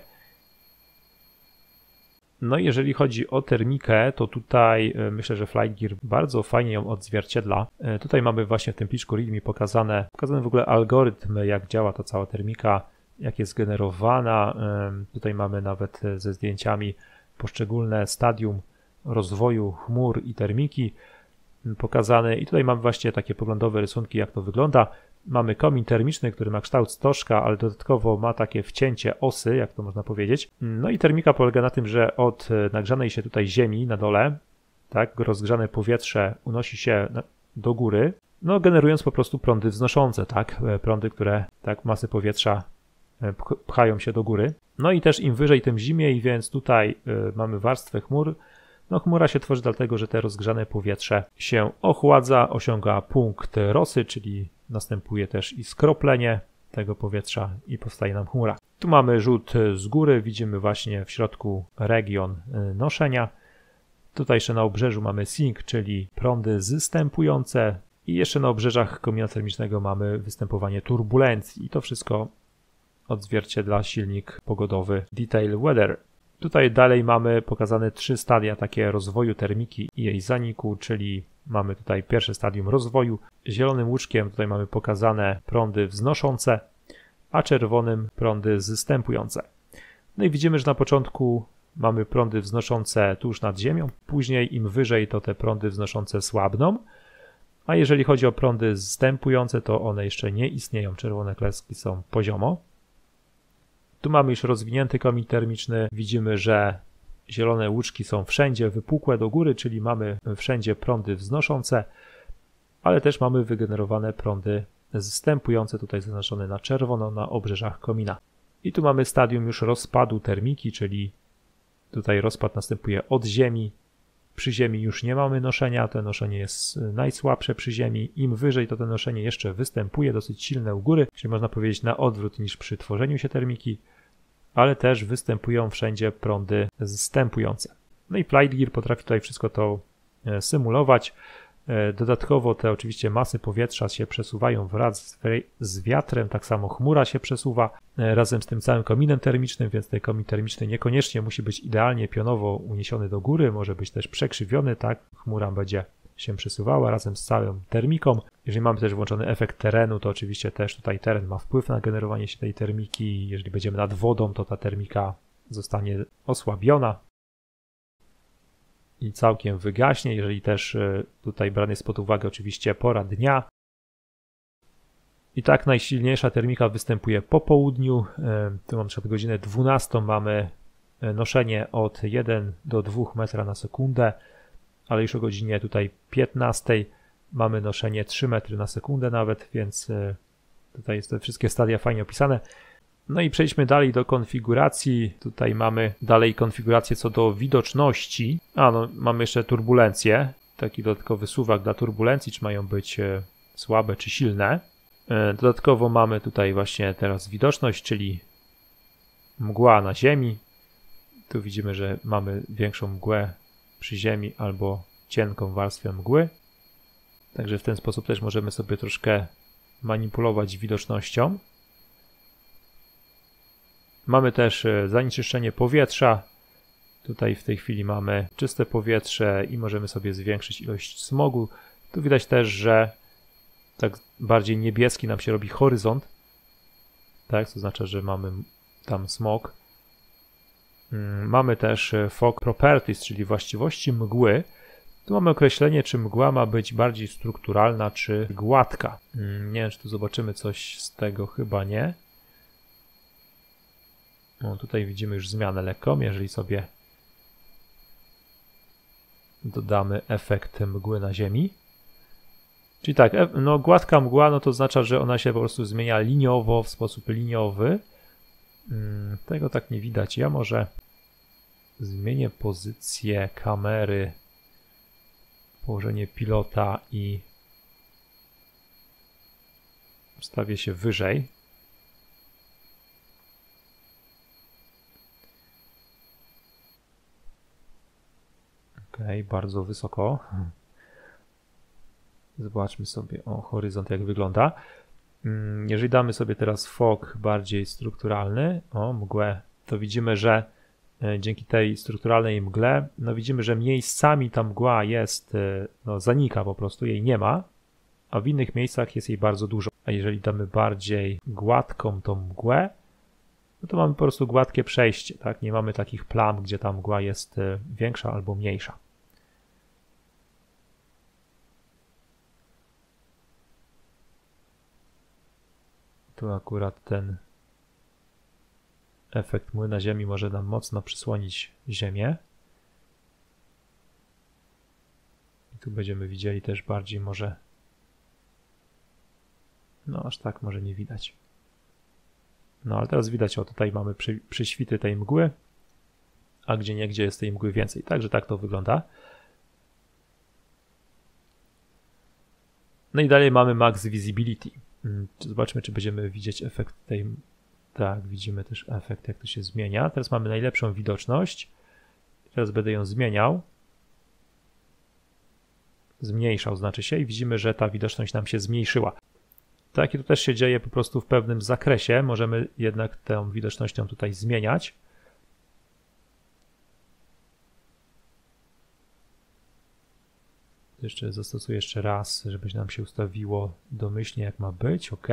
A: No i jeżeli chodzi o termikę, to tutaj myślę, że Flight Gear bardzo fajnie ją odzwierciedla. Tutaj mamy właśnie w tym pliczku readme pokazane, pokazane w ogóle algorytm, jak działa ta cała termika, jak jest generowana. Tutaj mamy nawet ze zdjęciami poszczególne stadium rozwoju chmur i termiki pokazane i tutaj mamy właśnie takie poglądowe rysunki, jak to wygląda. Mamy komin termiczny, który ma kształt stożka, ale dodatkowo ma takie wcięcie osy, jak to można powiedzieć. No i termika polega na tym, że od nagrzanej się tutaj ziemi na dole, tak, rozgrzane powietrze unosi się do góry, no generując po prostu prądy wznoszące, tak, prądy, które tak masy powietrza pchają się do góry. No i też im wyżej, tym zimniej, więc tutaj mamy warstwę chmur. No chmura się tworzy dlatego, że te rozgrzane powietrze się ochładza, osiąga punkt rosy, czyli następuje też i skroplenie tego powietrza i powstaje nam chmura. Tu mamy rzut z góry, widzimy właśnie w środku region noszenia. Tutaj jeszcze na obrzeżu mamy sink, czyli prądy zstępujące i jeszcze na obrzeżach komina termicznego mamy występowanie turbulencji i to wszystko odzwierciedla silnik pogodowy Detail Weather. Tutaj dalej mamy pokazane trzy stadia takie rozwoju termiki i jej zaniku, czyli mamy tutaj pierwsze stadium rozwoju. Zielonym łuczkiem tutaj mamy pokazane prądy wznoszące, a czerwonym prądy zstępujące. No i widzimy, że na początku mamy prądy wznoszące tuż nad ziemią, później im wyżej to te prądy wznoszące słabną, a jeżeli chodzi o prądy zstępujące, to one jeszcze nie istnieją, czerwone kreski są poziomo. Tu mamy już rozwinięty komin termiczny, widzimy, że zielone łuczki są wszędzie wypukłe do góry, czyli mamy wszędzie prądy wznoszące, ale też mamy wygenerowane prądy zstępujące, tutaj zaznaczone na czerwono na obrzeżach komina. I tu mamy stadium już rozpadu termiki, czyli tutaj rozpad następuje od ziemi. Przy ziemi już nie mamy noszenia, to noszenie jest najsłabsze przy ziemi. Im wyżej to to noszenie jeszcze występuje, dosyć silne u góry, czyli można powiedzieć na odwrót niż przy tworzeniu się termiki, ale też występują wszędzie prądy zstępujące. No i Flight Gear potrafi tutaj wszystko to symulować. Dodatkowo te oczywiście masy powietrza się przesuwają wraz z wiatrem, tak samo chmura się przesuwa razem z tym całym kominem termicznym, więc ten komin termiczny niekoniecznie musi być idealnie pionowo uniesiony do góry, może być też przekrzywiony, tak, chmura będzie się przesuwała razem z całą termiką. Jeżeli mamy też włączony efekt terenu, to oczywiście też tutaj teren ma wpływ na generowanie się tej termiki. Jeżeli będziemy nad wodą, to ta termika zostanie osłabiona i całkiem wygaśnie, jeżeli też tutaj brany jest pod uwagę oczywiście pora dnia. I tak najsilniejsza termika występuje po południu. Tu mam na przykład godzinę dwunastą, mamy noszenie od jeden do dwóch metra na sekundę, ale już o godzinie tutaj piętnastej mamy noszenie trzy metry na sekundę nawet, więc tutaj jest te wszystkie stadia fajnie opisane. No i przejdźmy dalej do konfiguracji. Tutaj mamy dalej konfigurację co do widoczności. A no, mamy jeszcze turbulencje. Taki dodatkowy suwak dla turbulencji, czy mają być słabe, czy silne. Dodatkowo mamy tutaj właśnie teraz widoczność, czyli mgła na ziemi. Tu widzimy, że mamy większą mgłę przy ziemi albo cienką warstwę mgły. Także w ten sposób też możemy sobie troszkę manipulować widocznością. Mamy też zanieczyszczenie powietrza. Tutaj w tej chwili mamy czyste powietrze i możemy sobie zwiększyć ilość smogu. Tu widać też, że tak bardziej niebieski nam się robi horyzont. Tak, to znaczy, że mamy tam smog. Mamy też fog properties, czyli właściwości mgły. Tu mamy określenie, czy mgła ma być bardziej strukturalna, czy gładka. Nie wiem, czy tu zobaczymy coś z tego, chyba nie. No, tutaj widzimy już zmianę lekką, jeżeli sobie dodamy efekt mgły na ziemi. Czyli tak, no gładka mgła, no to oznacza, że ona się po prostu zmienia liniowo, w sposób liniowy. Tego tak nie widać. Ja może zmienię pozycję kamery, położenie pilota i ustawię się wyżej. Ok, bardzo wysoko. Zobaczmy sobie o horyzont, jak wygląda. Jeżeli damy sobie teraz fog bardziej strukturalny, o mgłę, to widzimy, że dzięki tej strukturalnej mgle, no widzimy, że miejscami ta mgła jest, no zanika po prostu, jej nie ma, a w innych miejscach jest jej bardzo dużo. A jeżeli damy bardziej gładką tą mgłę, no to mamy po prostu gładkie przejście, tak? Nie mamy takich plam, gdzie ta mgła jest większa albo mniejsza. Tu akurat ten efekt młyna ziemi może nam mocno przysłonić ziemię. I tu będziemy widzieli też bardziej może, no aż tak może nie widać. No ale teraz widać, o tutaj mamy przy, przyświty tej mgły, a gdzie niegdzie jest tej mgły więcej. Także tak to wygląda. No i dalej mamy Max Visibility. Zobaczmy, czy będziemy widzieć efekt tej... Tak, widzimy też efekt, jak to się zmienia. Teraz mamy najlepszą widoczność. Teraz będę ją zmieniał. Zmniejszał, znaczy się, i widzimy, że ta widoczność nam się zmniejszyła. Tak, i to też się dzieje po prostu w pewnym zakresie. Możemy jednak tę widocznością tutaj zmieniać. Jeszcze zastosuję jeszcze raz, żeby nam się ustawiło domyślnie, jak ma być. OK.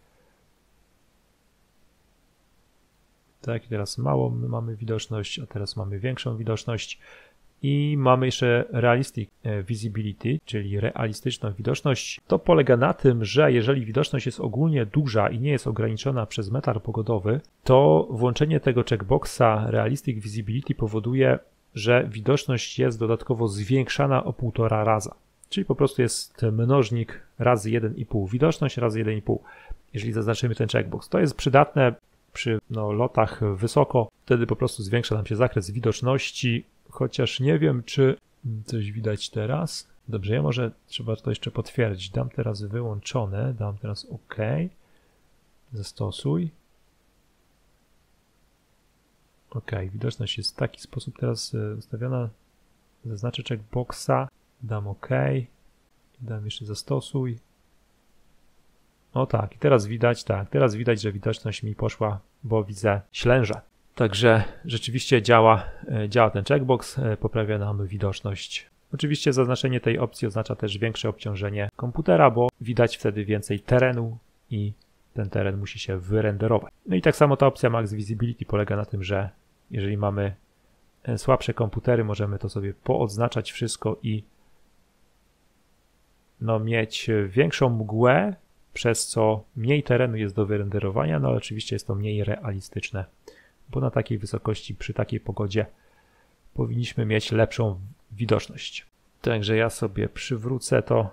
A: Tak, i teraz małą mamy widoczność, a teraz mamy większą widoczność. I mamy jeszcze Realistic Visibility, czyli realistyczną widoczność. To polega na tym, że jeżeli widoczność jest ogólnie duża i nie jest ograniczona przez metar pogodowy, to włączenie tego checkboxa Realistic Visibility powoduje, że widoczność jest dodatkowo zwiększana o półtora raza. Czyli po prostu jest mnożnik razy jeden i pół, widoczność razy jeden i pół, jeżeli zaznaczymy ten checkbox. To jest przydatne przy no, lotach wysoko, wtedy po prostu zwiększa nam się zakres widoczności, chociaż nie wiem, czy coś widać teraz. Dobrze, ja może trzeba to jeszcze potwierdzić. Dam teraz wyłączone, dam teraz OK. Zastosuj. OK, widoczność jest w taki sposób teraz ustawiona. Zaznaczę checkboxa, dam OK. Dam jeszcze zastosuj. O tak, i teraz widać, tak, teraz widać, że widoczność mi poszła, bo widzę ślęża. Także rzeczywiście działa, działa ten checkbox, poprawia nam widoczność. Oczywiście zaznaczenie tej opcji oznacza też większe obciążenie komputera, bo widać wtedy więcej terenu i ten teren musi się wyrenderować. No i tak samo ta opcja Max Visibility polega na tym, że jeżeli mamy słabsze komputery, możemy to sobie poodznaczać wszystko i no, mieć większą mgłę, przez co mniej terenu jest do wyrenderowania, no ale oczywiście jest to mniej realistyczne, bo na takiej wysokości, przy takiej pogodzie powinniśmy mieć lepszą widoczność. Także ja sobie przywrócę to.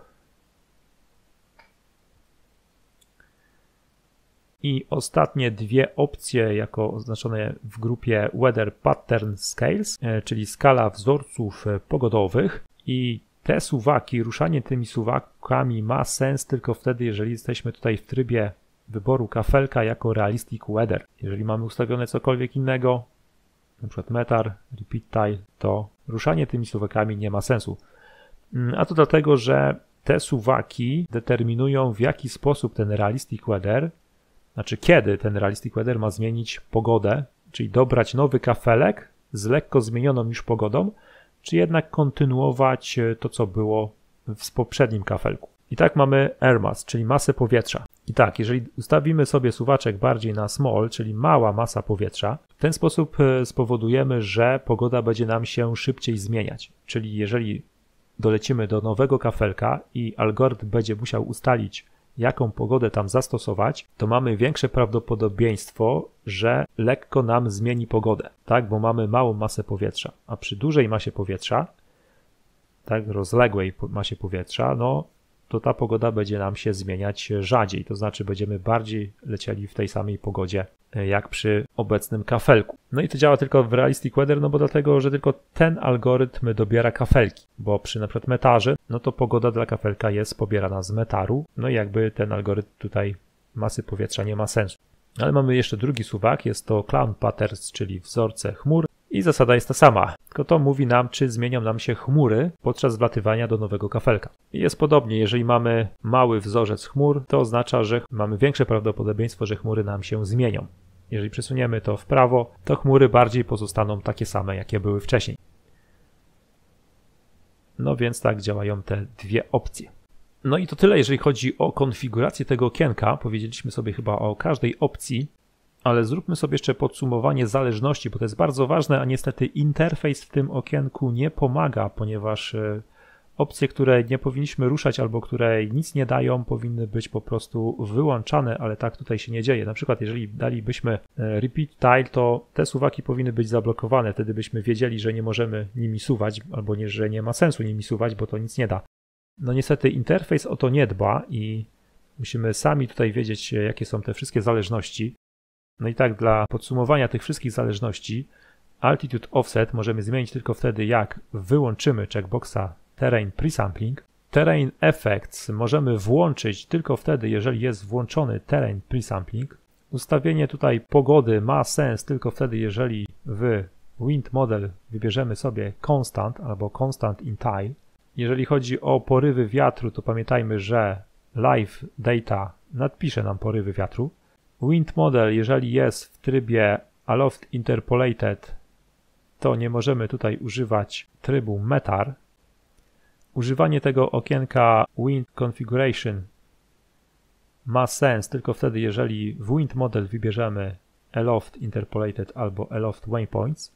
A: I ostatnie dwie opcje jako oznaczone w grupie Weather Pattern Scales, czyli skala wzorców pogodowych. I te suwaki, ruszanie tymi suwakami ma sens tylko wtedy, jeżeli jesteśmy tutaj w trybie wyboru kafelka jako Realistic Weather. Jeżeli mamy ustawione cokolwiek innego, na przykład metar, repeat tile, to ruszanie tymi suwakami nie ma sensu. A to dlatego, że te suwaki determinują, w jaki sposób ten Realistic Weather, znaczy kiedy ten Realistic Weather ma zmienić pogodę, czyli dobrać nowy kafelek z lekko zmienioną już pogodą, czy jednak kontynuować to, co było w poprzednim kafelku. I tak mamy air mass, czyli masę powietrza. I tak, jeżeli ustawimy sobie suwaczek bardziej na small, czyli mała masa powietrza, w ten sposób spowodujemy, że pogoda będzie nam się szybciej zmieniać. Czyli jeżeli dolecimy do nowego kafelka i algorytm będzie musiał ustalić, jaką pogodę tam zastosować, to mamy większe prawdopodobieństwo, że lekko nam zmieni pogodę, tak, bo mamy małą masę powietrza, a przy dużej masie powietrza, tak, rozległej masie powietrza, no to ta pogoda będzie nam się zmieniać rzadziej, to znaczy będziemy bardziej lecieli w tej samej pogodzie jak przy obecnym kafelku. No i to działa tylko w Realistic Weather, no bo dlatego, że tylko ten algorytm dobiera kafelki, bo przy na przykład metarze, no to pogoda dla kafelka jest pobierana z metaru, no i jakby ten algorytm tutaj masy powietrza nie ma sensu. Ale mamy jeszcze drugi suwak, jest to Cloud Patterns, czyli wzorce chmur i zasada jest ta sama, tylko to mówi nam, czy zmienią nam się chmury podczas wlatywania do nowego kafelka. I jest podobnie, jeżeli mamy mały wzorzec chmur, to oznacza, że mamy większe prawdopodobieństwo, że chmury nam się zmienią. Jeżeli przesuniemy to w prawo, to chmury bardziej pozostaną takie same, jakie były wcześniej. No więc tak działają te dwie opcje. No i to tyle, jeżeli chodzi o konfigurację tego okienka. Powiedzieliśmy sobie chyba o każdej opcji, ale zróbmy sobie jeszcze podsumowanie zależności, bo to jest bardzo ważne, a niestety interfejs w tym okienku nie pomaga, ponieważ Opcje, które nie powinniśmy ruszać albo które nic nie dają, powinny być po prostu wyłączane, ale tak tutaj się nie dzieje. Na przykład jeżeli dalibyśmy repeat tile, to te suwaki powinny być zablokowane, wtedy byśmy wiedzieli, że nie możemy nimi suwać, albo nie, że nie ma sensu nimi suwać, bo to nic nie da. No niestety interfejs o to nie dba i musimy sami tutaj wiedzieć, jakie są te wszystkie zależności. No i tak dla podsumowania tych wszystkich zależności, Altitude Offset możemy zmienić tylko wtedy, jak wyłączymy checkboxa Terrain Presampling. Terrain Effects możemy włączyć tylko wtedy, jeżeli jest włączony Terrain Presampling. Ustawienie tutaj pogody ma sens tylko wtedy, jeżeli w Wind Model wybierzemy sobie Constant albo Constant in Tile. Jeżeli chodzi o porywy wiatru, to pamiętajmy, że Live Data nadpisze nam porywy wiatru. Wind Model, jeżeli jest w trybie Aloft Interpolated, to nie możemy tutaj używać trybu Metar. Używanie tego okienka Wind Configuration ma sens tylko wtedy, jeżeli w Wind Model wybierzemy Aloft Interpolated albo Aloft Waypoints.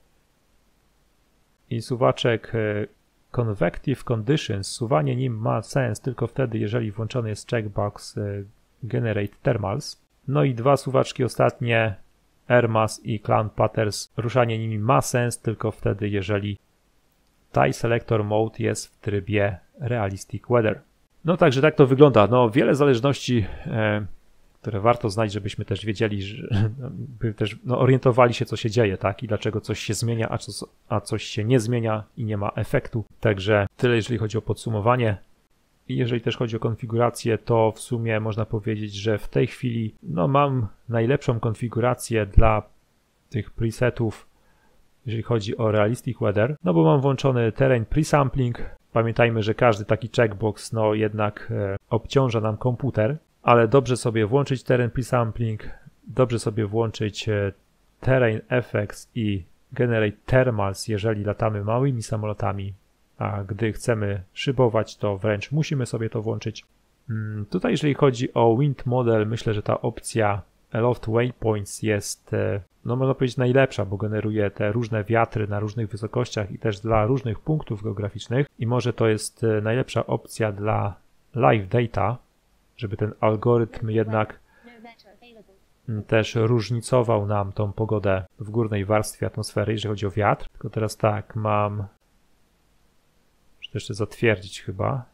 A: I suwaczek Convective Conditions, suwanie nim ma sens tylko wtedy, jeżeli włączony jest checkbox Generate Thermals. No i dwa suwaczki ostatnie, Air Mass i Cloud Patterns, ruszanie nimi ma sens tylko wtedy, jeżeli Tile Selector Mode jest w trybie Realistic Weather. No także tak to wygląda. No wiele zależności, e, które warto znać, żebyśmy też wiedzieli, że, by też no, orientowali się, co się dzieje, tak? I dlaczego coś się zmienia, a, co, a coś się nie zmienia i nie ma efektu. Także tyle, jeżeli chodzi o podsumowanie. I jeżeli też chodzi o konfigurację, to w sumie można powiedzieć, że w tej chwili no, mam najlepszą konfigurację dla tych presetów, jeżeli chodzi o Realistic Weather, no bo mam włączony Terrain Presampling. Pamiętajmy, że każdy taki checkbox no jednak e, obciąża nam komputer, ale dobrze sobie włączyć Terrain Presampling, dobrze sobie włączyć e, Terrain Effects i Generate Thermals, jeżeli latamy małymi samolotami, a gdy chcemy szybować, to wręcz musimy sobie to włączyć. Hmm, tutaj jeżeli chodzi o Wind Model, myślę, że ta opcja Aloft Waypoints jest, no można powiedzieć, najlepsza, bo generuje te różne wiatry na różnych wysokościach i też dla różnych punktów geograficznych i może to jest najlepsza opcja dla Live Data, żeby ten algorytm jednak też różnicował nam tą pogodę w górnej warstwie atmosfery, jeżeli chodzi o wiatr. Tylko teraz tak, mam, muszę to jeszcze zatwierdzić chyba.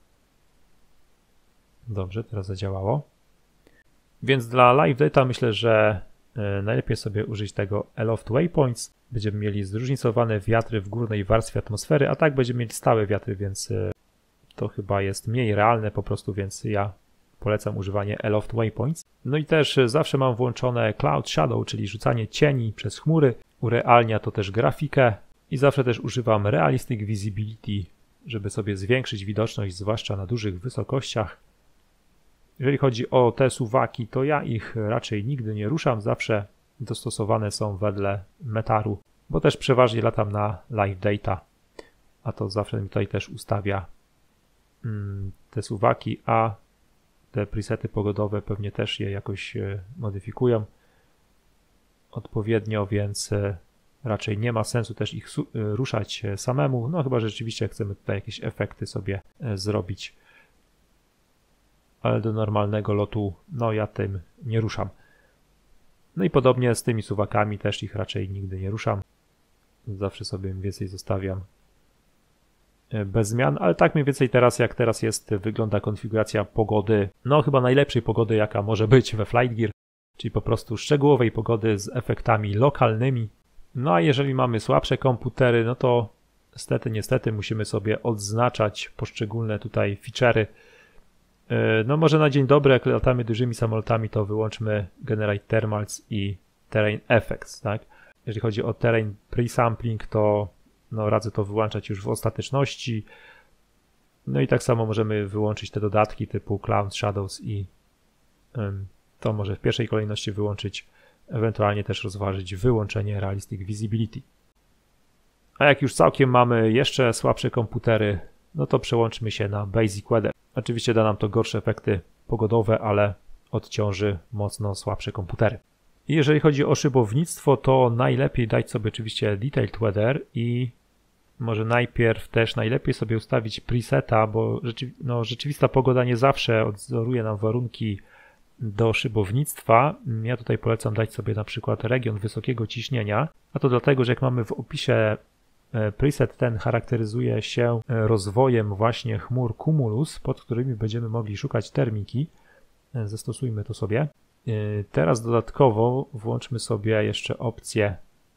A: Dobrze, teraz zadziałało. Więc dla Live Data myślę, że najlepiej sobie użyć tego Aloft Waypoints. Będziemy mieli zróżnicowane wiatry w górnej warstwie atmosfery, a tak będziemy mieli stałe wiatry, więc to chyba jest mniej realne po prostu, więc ja polecam używanie Aloft Waypoints. No i też zawsze mam włączone Cloud Shadow, czyli rzucanie cieni przez chmury. Urealnia to też grafikę i zawsze też używam Realistic Visibility, żeby sobie zwiększyć widoczność, zwłaszcza na dużych wysokościach. Jeżeli chodzi o te suwaki, to ja ich raczej nigdy nie ruszam, zawsze dostosowane są wedle metaru, bo też przeważnie latam na Live Data, a to zawsze mi tutaj też ustawia mm, te suwaki, a te presety pogodowe pewnie też je jakoś modyfikują odpowiednio, więc raczej nie ma sensu też ich ruszać samemu, no chyba że rzeczywiście chcemy tutaj jakieś efekty sobie zrobić. Ale do normalnego lotu, no ja tym nie ruszam. No i podobnie z tymi suwakami, też ich raczej nigdy nie ruszam. Zawsze sobie więcej zostawiam bez zmian, ale tak mniej więcej teraz, jak teraz jest, wygląda konfiguracja pogody, no chyba najlepszej pogody, jaka może być we FlightGear, czyli po prostu szczegółowej pogody z efektami lokalnymi. No a jeżeli mamy słabsze komputery, no to niestety, niestety musimy sobie odznaczać poszczególne tutaj feature'y. No może na dzień dobry, jak latamy dużymi samolotami, to wyłączmy Generate Thermals i Terrain Effects, tak? Jeżeli chodzi o Terrain Presampling, to no, radzę to wyłączać już w ostateczności. No i tak samo możemy wyłączyć te dodatki typu Cloud Shadows i um, to może w pierwszej kolejności wyłączyć, ewentualnie też rozważyć wyłączenie Realistic Visibility. A jak już całkiem mamy jeszcze słabsze komputery, no to przełączmy się na Basic Weather. Oczywiście da nam to gorsze efekty pogodowe, ale odciąży mocno słabsze komputery. I jeżeli chodzi o szybownictwo, to najlepiej dać sobie oczywiście Detailed Weather i może najpierw też najlepiej sobie ustawić preseta, bo rzeczywi no, rzeczywista pogoda nie zawsze odzoruje nam warunki do szybownictwa. Ja tutaj polecam dać sobie na przykład region wysokiego ciśnienia, a to dlatego, że jak mamy w opisie preset ten charakteryzuje się rozwojem właśnie chmur cumulus, pod którymi będziemy mogli szukać termiki. Zastosujmy to sobie. Teraz dodatkowo włączmy sobie jeszcze opcje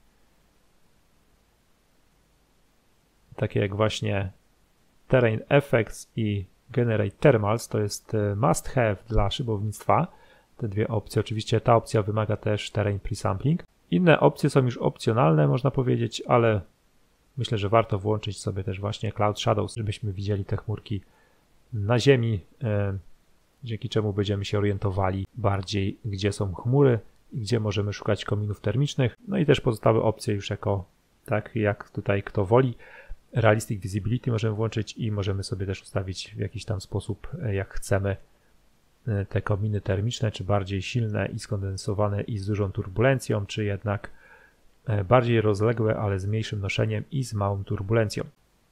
A: takie jak właśnie Terrain Effects i Generate Thermals, to jest must have dla szybownictwa. Te dwie opcje, oczywiście ta opcja wymaga też Terrain Presampling. Inne opcje są już opcjonalne, można powiedzieć, ale myślę, że warto włączyć sobie też właśnie Cloud Shadows, żebyśmy widzieli te chmurki na ziemi, dzięki czemu będziemy się orientowali bardziej, gdzie są chmury i gdzie możemy szukać kominów termicznych. No i też pozostałe opcje już jako, tak jak tutaj kto woli. Realistic Visibility możemy włączyć i możemy sobie też ustawić w jakiś tam sposób, jak chcemy, te kominy termiczne, czy bardziej silne i skondensowane i z dużą turbulencją, czy jednak bardziej rozległe, ale z mniejszym noszeniem i z małą turbulencją.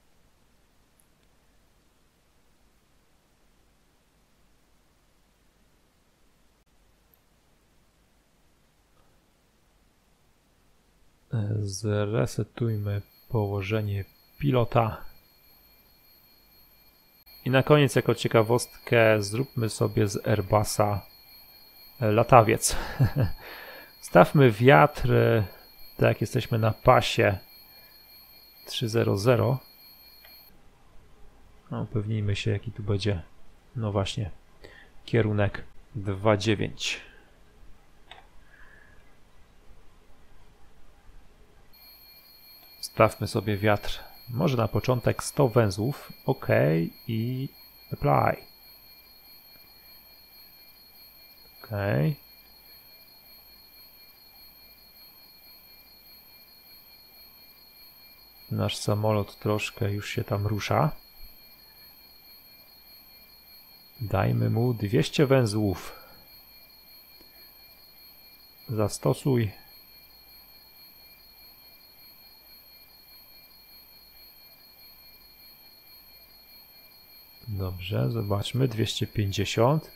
A: Zresetujmy położenie pilota. I na koniec, jako ciekawostkę, zróbmy sobie z Airbusa latawiec. Stawmy wiatr, tak jak jesteśmy na pasie trzysta. No, upewnijmy się, jaki tu będzie, no właśnie, kierunek dwa dziewięć. Stawmy sobie wiatr, może na początek sto węzłów, OK i apply. OK. Nasz samolot troszkę już się tam rusza. Dajmy mu dwieście węzłów. Zastosuj. Dobrze, zobaczmy. dwieście pięćdziesiąt.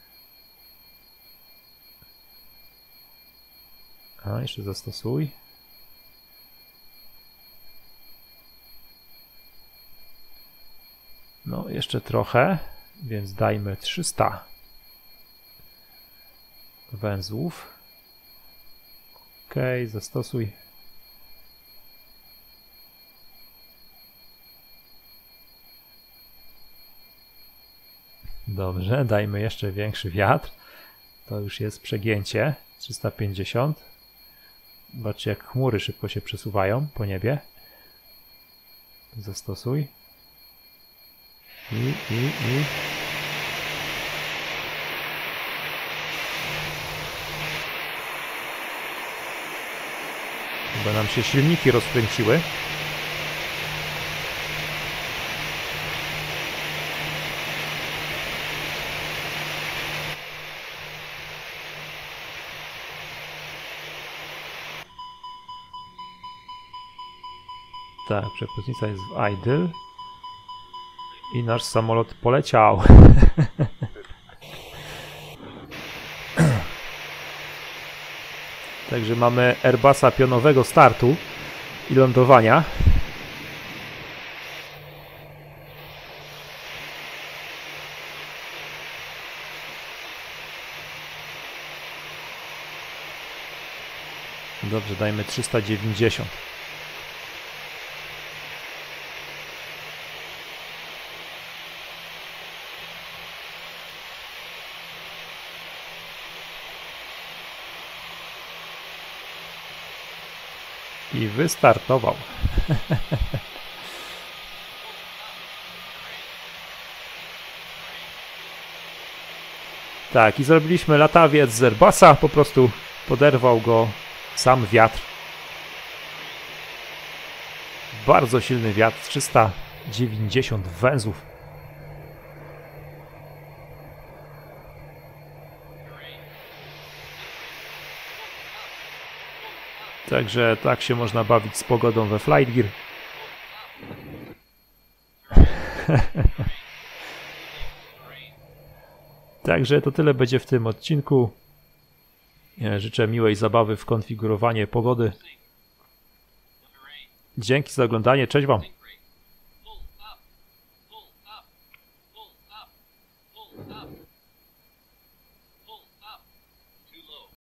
A: A, jeszcze zastosuj. No, jeszcze trochę, więc dajmy trzysta węzłów. OK, zastosuj. Dobrze, dajmy jeszcze większy wiatr. To już jest przegięcie. trzysta pięćdziesiąt. Zobaczcie, jak chmury szybko się przesuwają po niebie. Zastosuj. I, i, i. Chyba nam się silniki rozkręciły. Tak, przepustnica jest w idle. I nasz samolot poleciał. Także mamy Airbusa pionowego startu i lądowania. Dobrze, dajmy trzysta dziewięćdziesiąt. I wystartował. Tak, i zrobiliśmy latawiec z Airbusa, po prostu poderwał go sam wiatr. Bardzo silny wiatr, trzysta dziewięćdziesiąt węzłów. Także tak się można bawić z pogodą we Flight Gear. Także to tyle będzie w tym odcinku. Życzę miłej zabawy w konfigurowanie pogody. Dzięki za oglądanie, cześć Wam.